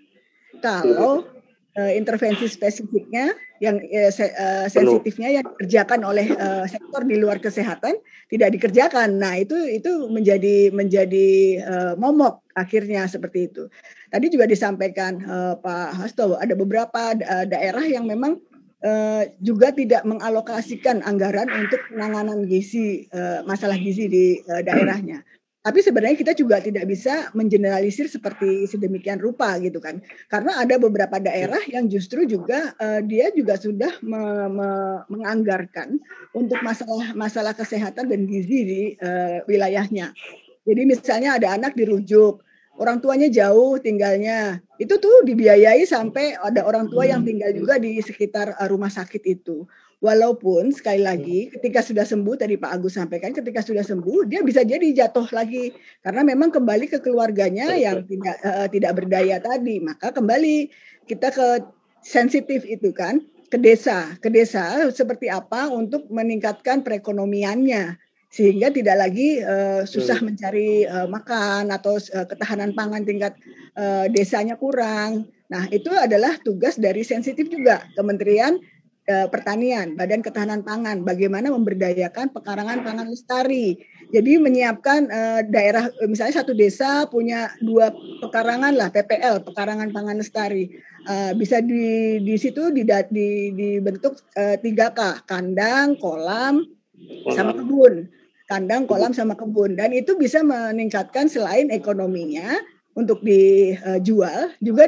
Kalau uh, intervensi spesifiknya yang uh, se- uh, sensitifnya yang dikerjakan oleh uh, sektor di luar kesehatan tidak dikerjakan. Nah, itu itu menjadi menjadi uh, momok akhirnya seperti itu. Tadi juga disampaikan uh, Pak Hasto, ada beberapa da- daerah yang memang uh, juga tidak mengalokasikan anggaran untuk penanganan gizi, uh, masalah gizi di uh, daerahnya. Tapi sebenarnya kita juga tidak bisa mengeneralisir seperti sedemikian rupa gitu kan. Karena ada beberapa daerah yang justru juga uh, dia juga sudah me- me- menganggarkan untuk masalah masalah kesehatan dan gizi di uh, wilayahnya. Jadi misalnya ada anak dirujuk, orang tuanya jauh tinggalnya, itu tuh dibiayai sampai ada orang tua yang tinggal juga di sekitar uh, rumah sakit itu. Walaupun sekali lagi ketika sudah sembuh, tadi Pak Agus sampaikan, ketika sudah sembuh dia bisa jadi jatuh lagi karena memang kembali ke keluarganya yang tidak uh, tidak berdaya tadi. Maka kembali kita ke sensitif itu kan, ke desa, ke desa seperti apa untuk meningkatkan perekonomiannya sehingga tidak lagi uh, susah mencari uh, makan atau uh, ketahanan pangan tingkat uh, desanya kurang. Nah, itu adalah tugas dari sensitif juga Kementerian uh, Pertanian, Badan Ketahanan Pangan, bagaimana memberdayakan pekarangan pangan lestari. Jadi menyiapkan uh, daerah, misalnya satu desa punya dua pekarangan lah, P P L, pekarangan pangan lestari. Uh, bisa di di situ di, di, dibentuk uh, tiga K, kandang, kolam, sama kebun. Kandang, kolam, sama kebun, dan itu bisa meningkatkan selain ekonominya untuk dijual juga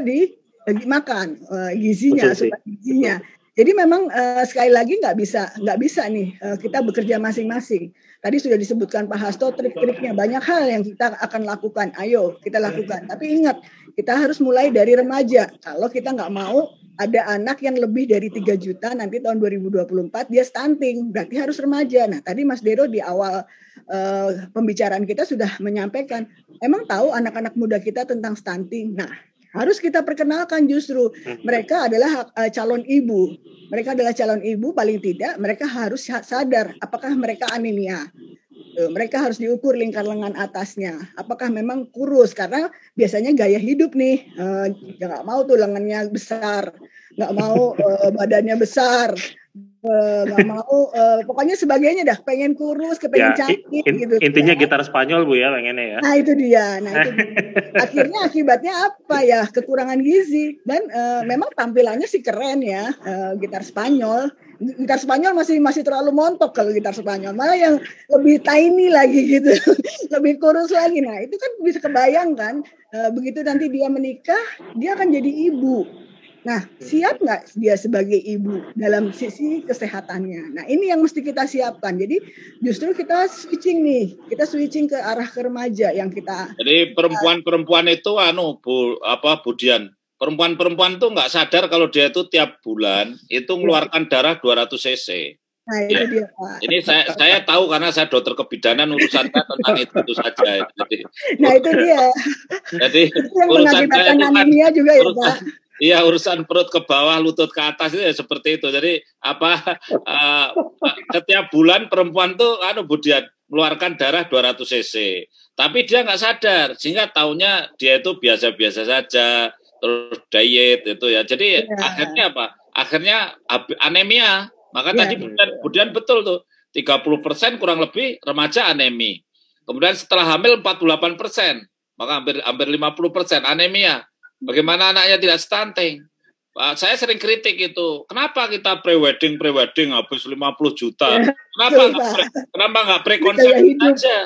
dimakan uh, gizinya, asupan gizinya. Jadi memang uh, sekali lagi nggak bisa nggak bisa nih uh, kita bekerja masing-masing. Tadi sudah disebutkan Pak Hasto trik-triknya, banyak hal yang kita akan lakukan. Ayo kita lakukan. Tapi ingat, kita harus mulai dari remaja. Kalau kita nggak mau ada anak yang lebih dari tiga juta nanti tahun dua ribu dua puluh empat dia stunting, berarti harus remaja. Nah, tadi Mas Dero di awal uh, pembicaraan kita sudah menyampaikan, emang tahu anak-anak muda kita tentang stunting. Nah, harus kita perkenalkan justru mereka adalah uh, calon ibu. Mereka adalah calon ibu, paling tidak mereka harus sadar apakah mereka anemia. Mereka harus diukur lingkar lengan atasnya. Apakah memang kurus? Karena biasanya gaya hidup nih, uh, nggak mau tuh lengannya besar, nggak mau uh, badannya besar, nggak uh, mau, uh, pokoknya sebagainya dah. Pengen kurus, kepengen ya, cantik in, gitu. Intinya ya. Gitar Spanyol Bu ya pengennya ya. Nah itu dia. Nah itu dia. Akhirnya akibatnya apa ya? Kekurangan gizi dan uh, memang tampilannya sih keren ya, uh, gitar Spanyol. Gitar Spanyol masih masih terlalu montok kalau gitar Spanyol, malah yang lebih tiny lagi gitu, lebih kurus lagi. Nah itu kan bisa kebayangkan e, begitu nanti dia menikah, dia akan jadi ibu. Nah siap nggak dia sebagai ibu dalam sisi kesehatannya? Nah ini yang mesti kita siapkan. Jadi justru kita switching nih, kita switching ke arah ke remaja yang kita. Jadi perempuan-perempuan itu anu bu apa Budian. Perempuan-perempuan tuh nggak sadar kalau dia itu tiap bulan itu mengeluarkan darah dua ratus cc. Nah, itu ya. Dia, Pak. Ini saya saya tahu karena saya dokter kebidanan, urusan saya tentang itu, itu saja. Jadi, nah itu dia. Jadi itu yang urusan saya itu kan, juga ya urusan, Pak. Iya urusan perut ke bawah, lutut ke atas itu ya seperti itu. Jadi apa uh, setiap bulan perempuan tuh anu Budian mengeluarkan darah dua ratus cc. Tapi dia nggak sadar sehingga taunya dia itu biasa-biasa saja. Terus diet itu ya, jadi ya. Akhirnya apa? Akhirnya anemia. Maka ya. Tadi Budian, Budian betul tuh, tiga puluh persen kurang lebih remaja anemi. Kemudian setelah hamil empat puluh delapan persen, maka hampir hampir lima puluh persen anemia. Bagaimana anaknya tidak stunting? Saya sering kritik itu, kenapa kita pre-wedding pre-wedding habis lima puluh juta? Kenapa nggak pre, kenapa nggak prekonsepsi aja?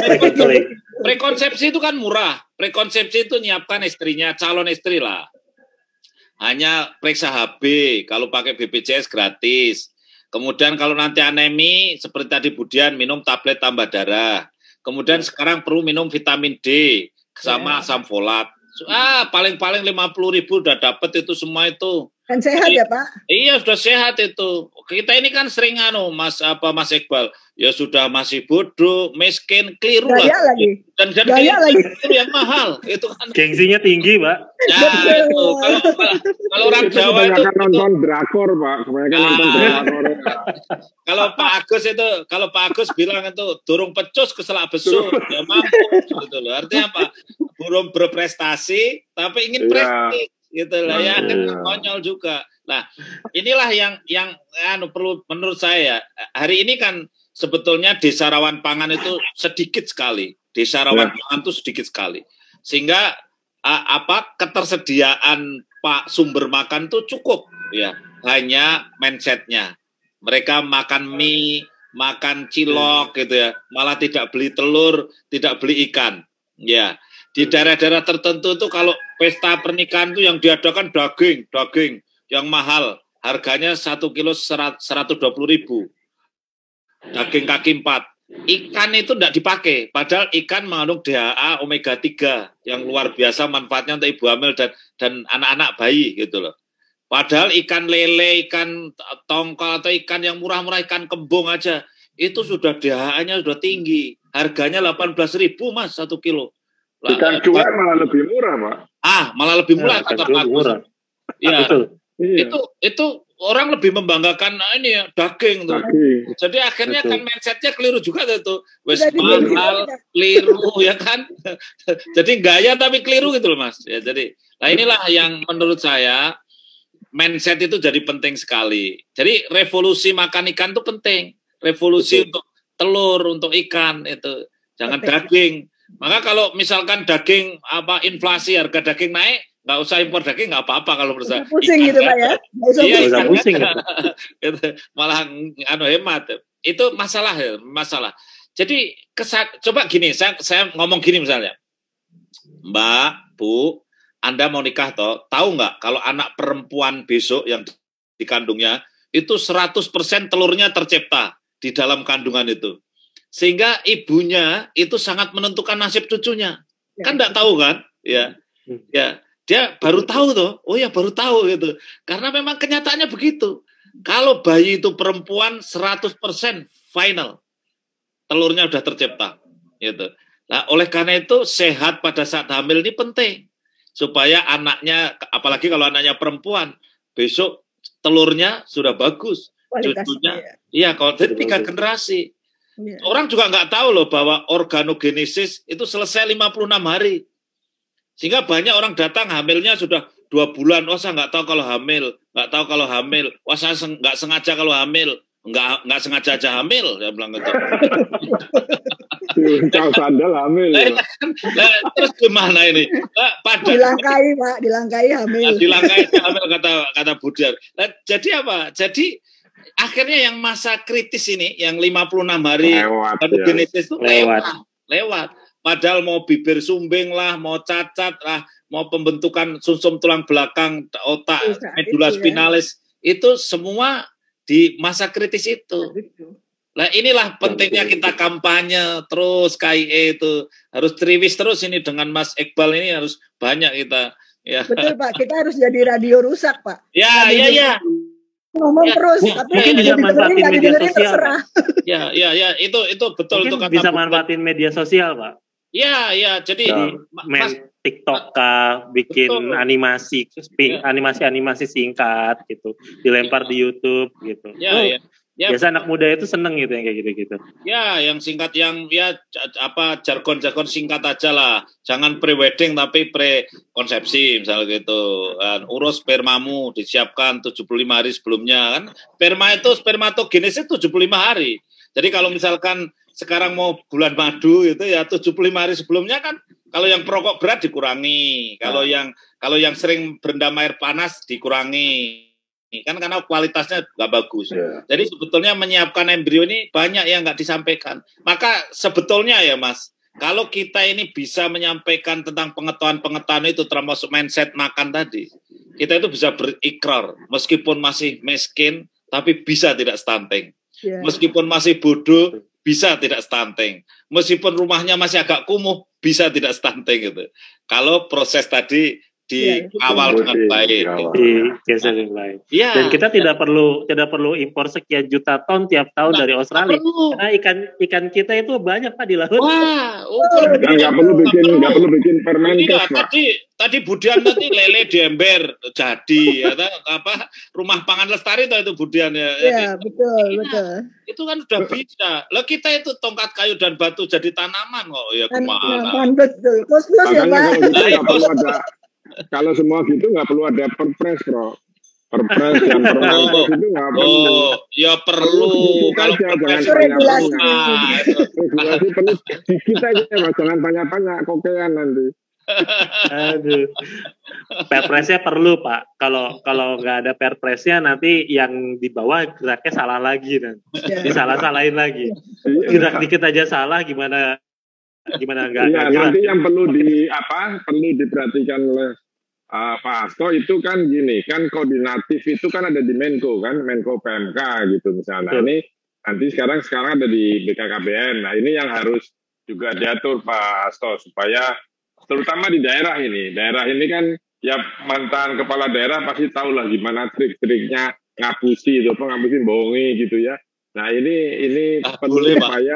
Prekonsepsi itu kan murah. Prekonsepsi itu nyiapkan istrinya, calon istri lah. Hanya periksa H B, kalau pakai B P J S gratis. Kemudian kalau nanti anemi, seperti tadi Budian, minum tablet tambah darah. Kemudian sekarang perlu minum vitamin D sama asam folat. Ah, paling-paling lima puluh ribu udah dapat itu semua itu. Dan sehat ya Pak? Iya sudah sehat itu. Kita ini kan sering anu Mas apa Mas Iqbal, ya sudah masih bodoh, miskin, keliru Gaya lah. Lagi. Dan dan Gaya keliru lagi. itu yang mahal. Itu kan gengsinya tinggi, Pak. Ya itu kalau kalau orang itu Jawa itu nonton drakor Pak, kebanyakan ah, nonton drakor. Kalau Pak Agus itu, kalau Pak Agus bilang itu durung pecus keselak besuk, ya mampu gitu loh. Artinya apa? Belum berprestasi tapi ingin prestis. Gitu lah ya, kan konyol juga. Nah, inilah yang yang anu perlu menurut saya. Hari ini kan sebetulnya desa rawan pangan itu sedikit sekali. Desa rawan ya. pangan itu sedikit sekali. Sehingga a, apa ketersediaan Pak sumber makan itu cukup ya. Hanya mindsetnya. Mereka makan mie, makan cilok gitu ya. Malah tidak beli telur, tidak beli ikan. Ya. Di daerah-daerah tertentu itu kalau pesta pernikahan itu yang diadakan daging, daging yang mahal, harganya satu kilo seratus dua puluh ribu, daging kaki empat. ikan itu tidak dipakai, padahal ikan mengandung D H A omega tiga yang luar biasa manfaatnya untuk ibu hamil dan dan anak-anak bayi gitu loh. Padahal ikan lele, ikan tongkol atau ikan yang murah-murah, ikan kembung aja itu sudah D H A-nya sudah tinggi, harganya delapan belas ribu mas satu kilo. Ikan cuek malah lebih murah pak. Ah malah lebih murah Ya, kata ikan Pak cuek murah. Ya, Betul. Iya. itu itu orang lebih membanggakan nah, ini ya daging tuh. Daging. Jadi akhirnya Betul. kan mindsetnya keliru juga tuh. Wes Sudah dibeli, mahal, sudah. keliru ya kan. Jadi gaya tapi keliru gitu loh mas. Ya, jadi, nah inilah yang menurut saya mindset itu jadi penting sekali. Jadi revolusi makan ikan itu penting. Revolusi Betul. untuk telur, untuk ikan itu jangan Penting. daging. Maka kalau misalkan daging apa inflasi harga daging naik, nggak usah impor daging nggak apa-apa kalau menurut saya. Nggak pusing gitu Pak ya. Nggak usah Iya, Nggak usah pusing. pusing gitu. Gitu. Malah anu hemat. Itu masalah ya, masalah. Jadi kesa- coba gini, saya saya ngomong gini misalnya. Mbak, Bu, Anda mau nikah toh, tahu nggak kalau anak perempuan besok yang dikandungnya itu seratus persen telurnya tercipta di dalam kandungan itu. Sehingga ibunya itu sangat menentukan nasib cucunya. Ya. Kan enggak tahu kan? Ya. Ya, dia baru tahu tuh. Oh ya, baru tahu gitu. Karena memang kenyataannya begitu. Kalau bayi itu perempuan seratus persen final. Telurnya udah tercipta gitu. Nah, oleh karena itu sehat pada saat hamil ini penting. Supaya anaknya, apalagi kalau anaknya perempuan, besok telurnya sudah bagus. Kualitasnya, Cucunya, ya. iya kalau jadi Betul, tiga betul. generasi. Iya. Orang juga nggak tahu loh bahwa organogenesis itu selesai lima puluh enam hari. Sehingga banyak orang datang hamilnya sudah dua bulan. Wah saya nggak tahu kalau hamil. Nggak tahu kalau hamil. Wah saya seng- nggak sengaja kalau hamil. Nggak, nggak sengaja aja hamil. Saya bilang gitu. Kau sandal hamil. Nah, nah, terus gimana ini? Nah, pada Dilangkai Pak, dilangkai hamil. Nah, dilangkai hamil kata kata Budiar. Nah, jadi apa? Jadi akhirnya yang masa kritis ini, yang lima puluh enam hari Lewat, organogenesis itu Lewat. lewat. lewat. Padahal mau bibir sumbing lah, mau cacat lah, mau pembentukan sumsum tulang belakang, otak, Itu saat medula itu, ya. spinalis, itu semua di masa kritis itu. Nah inilah pentingnya kita kampanye terus K I E itu harus triwis terus ini dengan Mas Iqbal ini harus banyak kita ya. Betul Pak, kita harus jadi radio rusak Pak. Ya, ya, ya. Ngomong Ya, terus, ya, tapi mungkin yang bisa didengerin manfaatin nggak media didengerin sosial, terserah. Ya, ya, ya, itu itu betul Mungkin itu kata bisa Budiar. manfaatin media sosial, Pak. Ya, ya, jadi Jadi Ma- main Mas TikTok kah, bikin Betul. animasi, spi- Ya. animasi-animasi singkat gitu, dilempar di YouTube gitu. ya, Oh, ya. Ya, biasa anak muda itu seneng gitu yang kayak gitu-gitu. ya, yang singkat yang ya c- apa jargon-jargon singkat aja lah. Jangan pre-wedding tapi pre-konsepsi misalnya gitu. Dan urus spermamu disiapkan tujuh puluh lima hari sebelumnya kan. Sperma itu spermatogenesis tujuh puluh lima hari. Jadi kalau misalkan sekarang mau bulan madu itu ya tujuh puluh lima hari sebelumnya kan kalau yang perokok berat dikurangi, kalau yang kalau yang sering berendam air panas dikurangi. Kan karena kualitasnya nggak bagus. Ya. Jadi sebetulnya menyiapkan embrio ini banyak yang nggak disampaikan. Maka sebetulnya ya Mas, kalau kita ini bisa menyampaikan tentang pengetahuan-pengetahuan itu termasuk mindset makan tadi, kita itu bisa berikrar meskipun masih miskin tapi bisa tidak stunting. Ya. Meskipun masih bodoh bisa tidak stunting. Meskipun rumahnya masih agak kumuh bisa tidak stunting gitu. Kalau proses tadi di Ya, itu awal betul. dengan baik. Di awal. Gitu. Di geser yang lain. Ya. Dan kita tidak perlu tidak perlu impor sekian juta ton tiap tahun Nggak- dari nggak Australia. perlu. Karena ikan ikan kita itu banyak Pak di laut. Wah, oh, kalau Dan nggak perlu bikin nggak perlu bikin permenkes Iya, pak. tadi tadi Budian tadi lele di ember jadi ya, apa rumah pangan lestari itu itu Budian ya. Ya, betul, Iya. betul. Itu kan sudah bisa. Lah kita itu tongkat kayu dan batu jadi tanaman kok ya Kan, kemana? kan betul. Kosmos ya Makanya Pak. kalau gitu Nah, nggak itu- perlu ada kalau semua gitu nggak perlu ada perpres bro. Perpres dan permenkes itu nggak perlu. Oh, ya perlu Sedikit kalau aja, perpres jangan Itu regulasi. nah, itu. Regulasi perlu dikit aja mas, jangan banyak-banyak kokean nanti. Aduh. Perpresnya perlu Pak. Kalau kalau nggak ada perpresnya nanti yang di bawah geraknya salah lagi dan Ya. disalah-salahin lagi. Iya. Gerak dikit aja salah gimana gimana nggak Iya, nggak gerak. nanti yang perlu di apa perlu diperhatikan oleh uh, Pak Hasto itu kan gini kan koordinatif itu kan ada di Menko kan Menko P M K gitu misalnya. Betul. Ini nanti sekarang sekarang ada di B K K B N. Nah ini yang harus juga diatur Pak Hasto supaya terutama di daerah ini, daerah ini kan ya mantan kepala daerah pasti tahu lah gimana trik-triknya ngapusi itu, apa ngapusi bohongi gitu ya. Nah ini ini Ah, perlu boleh, Pak. supaya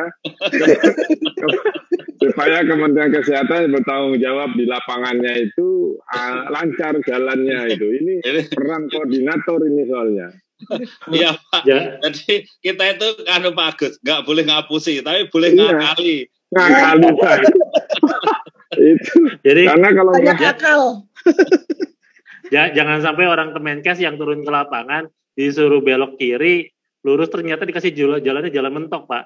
supaya Kementerian Kesehatan bertanggung jawab di lapangannya itu uh, lancar jalannya itu. Ini Ini- peran koordinator ini soalnya. Iya Pak. Ya, Jadi kita itu kan Pak Agus nggak boleh ngapusi, tapi boleh Iya. ngakali. Nah kali Pak. itu jadi karena kalau Banyak nggak- akal. ja- jangan sampai orang Kemenkes yang turun ke lapangan disuruh belok kiri, lurus ternyata dikasih jalan jalannya jalan mentok, Pak.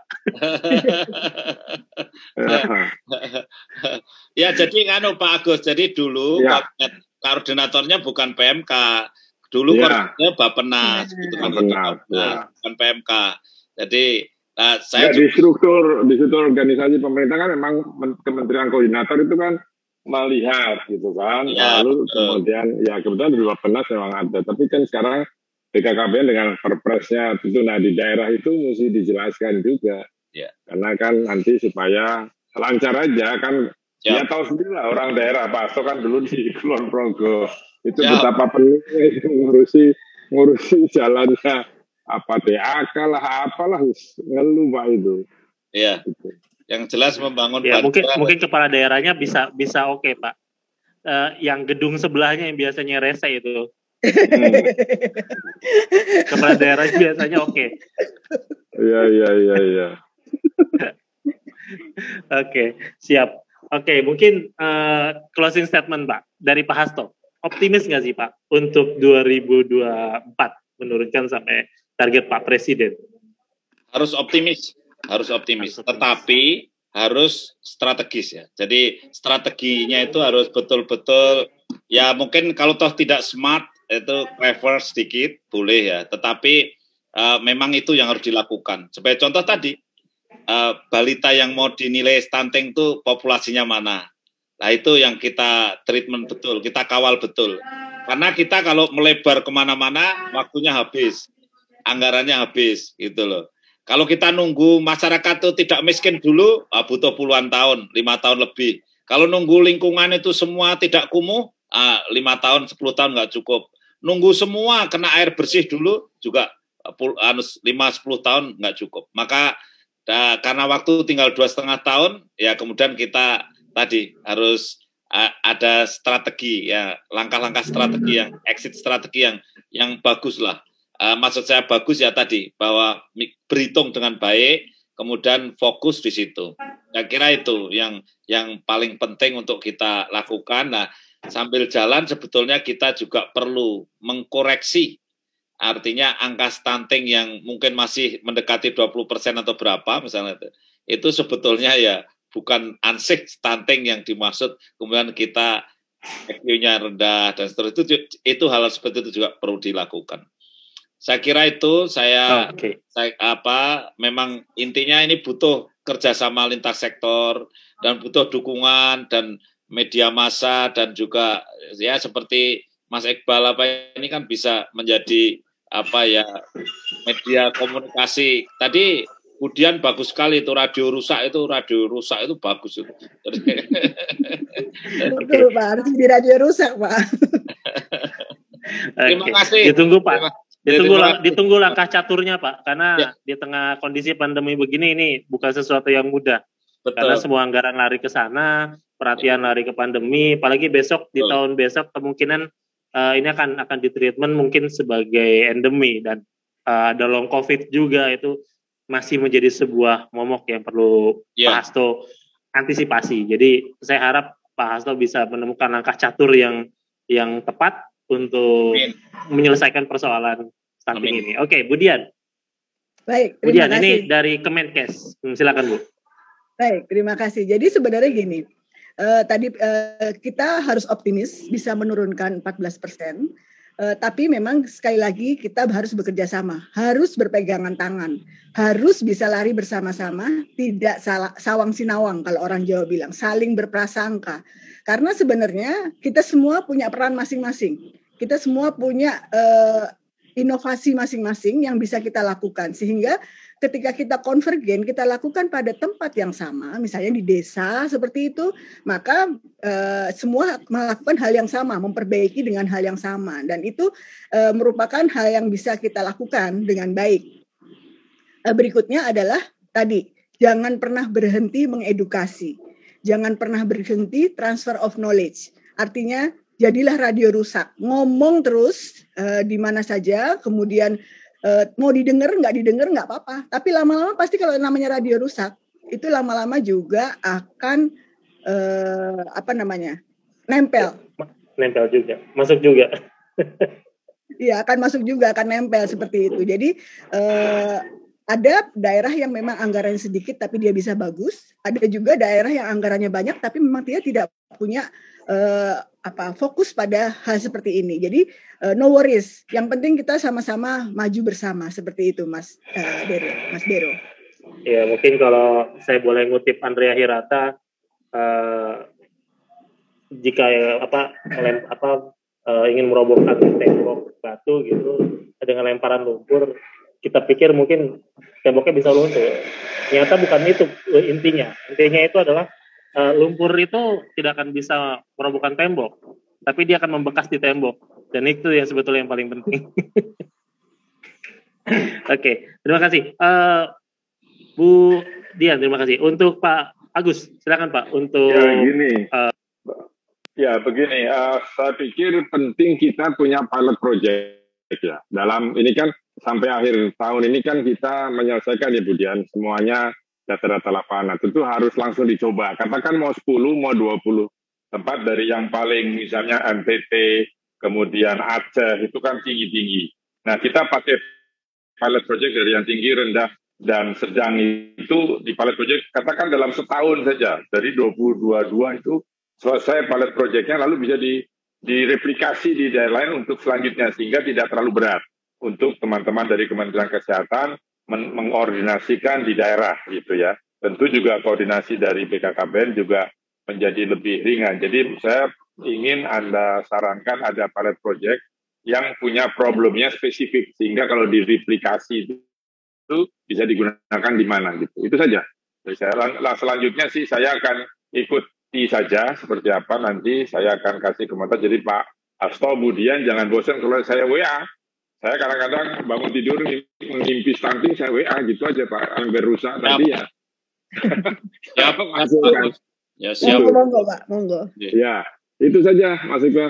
Ya jadi kan Pak Agus, jadi dulu Ya. koordinat- koordinatornya bukan P M K, dulu Ya. koordinatornya Bappenas, Ya. gitu kan, Bappenas, Bappenas, ya. bukan P M K. Jadi nah, saya Ya, juga, di struktur di struktur organisasi pemerintah kan memang men- Kementerian Koordinator itu kan melihat gitu kan. Ya, Lalu betul. kemudian ya kebetulan di Bappenas memang ada, tapi kan sekarang B K K B N dengan perpresnya tentu nah di daerah itu mesti dijelaskan juga. Ya. Karena kan nanti supaya lancar aja kan. Ya. Ya tahu sendiri lah orang daerah Pak Hasto kan dulu di Kulon Progo itu Ya. betapa pentingnya itu ngurusi ngurusi jalannya apa T A K lah apalah ngeluh Pak itu. ya, Gitu. yang jelas membangun Ya, mungkin bandara. mungkin kepala daerahnya bisa bisa oke, Pak. Eh, yang gedung sebelahnya yang biasanya rese itu. Hmm. Kepala daerahnya biasanya oke. Iya iya iya iya. Oke, siap. Oke, mungkin eh, closing statement, Pak, dari Pak Hasto. Optimis nggak sih, Pak, untuk dua ribu dua puluh empat menurunkan sampai target Pak Presiden? Harus optimis, harus optimis, Harus optimis. tetapi harus strategis ya. Jadi strateginya itu harus betul-betul ya mungkin kalau toh tidak smart itu clever sedikit boleh ya, tetapi uh, memang itu yang harus dilakukan. Sebagai contoh tadi uh, balita yang mau dinilai stunting itu populasinya mana. Nah itu yang kita treatment betul, kita kawal betul. Karena kita kalau melebar kemana-mana waktunya habis, anggarannya habis gitu loh. Kalau kita nunggu masyarakat itu tidak miskin dulu, ah, butuh puluhan tahun, lima tahun lebih. Kalau nunggu lingkungan itu semua tidak kumuh, ah, lima tahun, sepuluh tahun nggak cukup. Nunggu semua kena air bersih dulu juga lima sepuluh tahun nggak cukup. Maka da, karena waktu tinggal dua setengah tahun, ya kemudian kita tadi harus uh, ada strategi ya, langkah-langkah strategi yang exit strategi yang yang bagus lah. Uh, maksud saya bagus ya tadi bahwa berhitung dengan baik, kemudian fokus di situ. Saya kira itu yang yang paling penting untuk kita lakukan. Nah, sambil jalan sebetulnya kita juga perlu mengkoreksi, artinya angka stunting yang mungkin masih mendekati dua puluh persen atau berapa misalnya itu, itu sebetulnya ya bukan unsafe stunting yang dimaksud, kemudian kita I Q-nya rendah dan seterusnya, itu itu hal seperti itu juga perlu dilakukan. Saya kira itu saya, Oh, okay. saya apa memang intinya ini butuh kerjasama lintas sektor dan butuh dukungan dan media massa dan juga ya seperti Mas Iqbal apa ini kan bisa menjadi apa ya media komunikasi. Tadi kemudian bagus sekali itu radio rusak itu radio rusak itu bagus itu. Betul Pak, harus di radio rusak Pak. Terima Oke. kasih. Ditunggu Pak. Terima- Ditunggu, terima lang- kasih. ditunggu langkah caturnya Pak, karena Ya. di tengah kondisi pandemi begini ini bukan sesuatu yang mudah. Karena Betul. semua anggaran lari ke sana, perhatian lari ke pandemi, apalagi besok di Betul. tahun besok kemungkinan uh, ini akan akan ditreatment mungkin sebagai endemi dan uh, ada long covid juga, itu masih menjadi sebuah momok yang perlu Ya. Pak Hasto antisipasi. Jadi saya harap Pak Hasto bisa menemukan langkah catur yang yang tepat untuk Amin. menyelesaikan persoalan stunting Amin. ini. Oke, Budian. Baik, terima Budian kasih. ini dari Kemenkes. Hmm, Silakan Bu. Baik, terima kasih. Jadi sebenarnya gini, eh, tadi eh, kita harus optimis bisa menurunkan empat belas persen, eh, tapi memang sekali lagi kita harus bekerja sama, harus berpegangan tangan, harus bisa lari bersama-sama, tidak salah, sawang sinawang kalau orang Jawa bilang, saling berprasangka. Karena sebenarnya kita semua punya peran masing-masing, kita semua punya eh, inovasi masing-masing yang bisa kita lakukan, sehingga ketika kita konvergen, kita lakukan pada tempat yang sama, misalnya di desa seperti itu, maka uh, semua melakukan hal yang sama, memperbaiki dengan hal yang sama, dan itu uh, merupakan hal yang bisa kita lakukan dengan baik. Uh, berikutnya adalah tadi, jangan pernah berhenti mengedukasi, jangan pernah berhenti transfer of knowledge. Artinya jadilah radio rusak, ngomong terus uh, di mana saja, kemudian uh, mau didengar nggak didengar nggak apa-apa, tapi lama-lama pasti kalau namanya radio rusak itu lama-lama juga akan uh, apa namanya nempel, nempel juga, masuk juga. Iya, akan masuk juga, akan nempel seperti itu. Jadi uh, ada daerah yang memang anggarannya sedikit tapi dia bisa bagus, ada juga daerah yang anggarannya banyak tapi memang dia tidak punya uh, apa fokus pada hal seperti ini. Jadi uh, no worries. Yang penting kita sama-sama maju bersama seperti itu, Mas uh, Dero, Mas Dero. Ya, mungkin kalau saya boleh ngutip Andrea Hirata, uh, jika ya, apa lem, apa uh, ingin merobohkan tembok batu gitu dengan lemparan lumpur, kita pikir mungkin temboknya bisa luntur. Ternyata bukan itu intinya. Intinya itu adalah Uh, lumpur itu tidak akan bisa merobohkan tembok, tapi dia akan membekas di tembok, dan itu yang sebetulnya yang paling penting. Oke, okay, terima kasih, uh, Bu Dian, terima kasih. Untuk Pak Agus, silakan Pak. Untuk ya gini, uh, ya begini, uh, saya pikir penting kita punya pilot project ya. Dalam ini kan sampai akhir tahun ini kan kita menyelesaikan ya Bu Dian semuanya. Data-data lapangan, tentu harus langsung dicoba. Katakan mau sepuluh, mau dua puluh tempat dari yang paling misalnya N T T, kemudian Aceh, itu kan tinggi-tinggi. Nah, kita pakai pilot project dari yang tinggi, rendah, dan sedang itu di pilot project, katakan dalam setahun saja, dari dua ribu dua puluh dua itu selesai pilot projectnya, lalu bisa di, direplikasi di daerah lain untuk selanjutnya, sehingga tidak terlalu berat untuk teman-teman dari Kementerian Kesehatan Men mengordinasikan di daerah gitu ya. Tentu juga koordinasi dari B K K B N juga menjadi lebih ringan. Jadi saya ingin Anda sarankan ada pilot project yang punya problemnya spesifik sehingga kalau direplikasi itu bisa digunakan di mana gitu. Itu saja. Jadi saya selanjutnya sih saya akan ikuti saja seperti apa nanti saya akan kasih komentar. Jadi Pak Hasto, kemudian jangan bosan kalau saya W A. Saya kadang-kadang bangun tidur mengimpi stunting, saya W A gitu aja Pak, yang berusaha tadi ya. Ya, Mas ya siap. Monggo, monggo Pak, monggo. Ya, itu saja Mas Iqbal.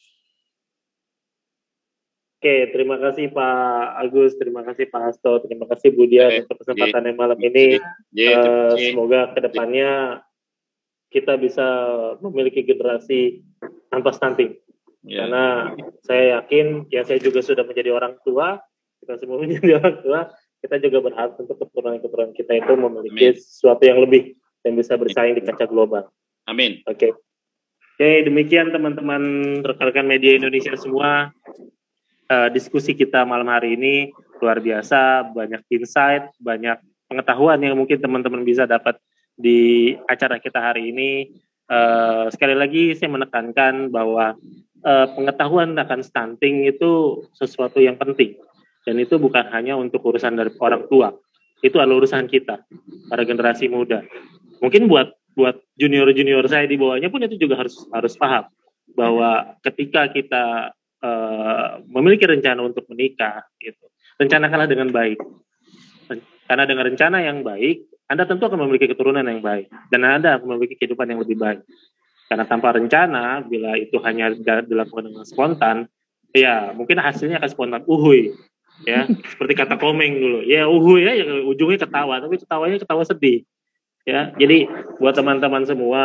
Oke, terima kasih Pak Agus, terima kasih Pak Hasto, terima kasih Bu Dian untuk kesempatannya malam ini. Uh, semoga kedepannya kita bisa memiliki generasi tanpa stunting. Ya. Karena saya yakin, ya saya juga sudah menjadi orang tua, kita semua menjadi orang tua, kita juga berharap untuk keturunan-keturunan kita itu memiliki Amin. Sesuatu yang lebih yang bisa bersaing di kancah global. Amin. Oke. Okay. Oke, okay, demikian teman-teman rekan-rekan media Indonesia semua. Uh, diskusi kita malam hari ini luar biasa, banyak insight, banyak pengetahuan yang mungkin teman-teman bisa dapat di acara kita hari ini. Uh, sekali lagi saya menekankan bahwa Uh, pengetahuan akan stunting itu sesuatu yang penting, dan itu bukan hanya untuk urusan dari orang tua, itu adalah urusan kita para generasi muda. Mungkin buat buat junior junior saya di bawahnya pun itu juga harus harus paham bahwa ketika kita uh, memiliki rencana untuk menikah, gitu, rencanakanlah dengan baik, karena dengan rencana yang baik Anda tentu akan memiliki keturunan yang baik dan Anda akan memiliki kehidupan yang lebih baik. Karena tanpa rencana, bila itu hanya dilakukan dengan spontan, ya mungkin hasilnya akan spontan, uhuy, ya seperti kata Komeng dulu, ya uhuy ya, ya ujungnya ketawa, tapi ketawanya ketawa sedih, ya. Jadi buat teman-teman semua,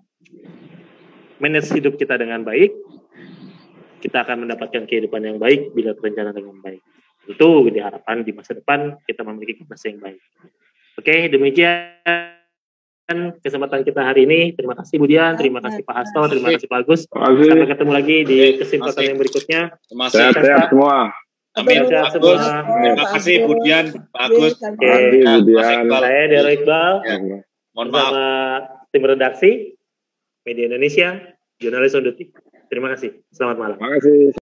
manage hidup kita dengan baik, kita akan mendapatkan kehidupan yang baik bila terencana dengan baik. Itu diharapkan di masa depan kita memiliki generasi yang baik. Oke, demikian kesempatan kita hari ini. Terima kasih Bu Dian, terima kasih Pak Hasto, terima kasih Pak Agus. Sampai ketemu lagi di kesempatan yang berikutnya. Sehat-sehat semua. Amin. Pak Agus. Terima kasih Bu Dian, Pak Agus. Oke, saya Dero Iqbal. Mohon maaf. Bersama tim redaksi Media Indonesia, Jurnalis on Duty. Terima kasih. Selamat malam. Terima kasih.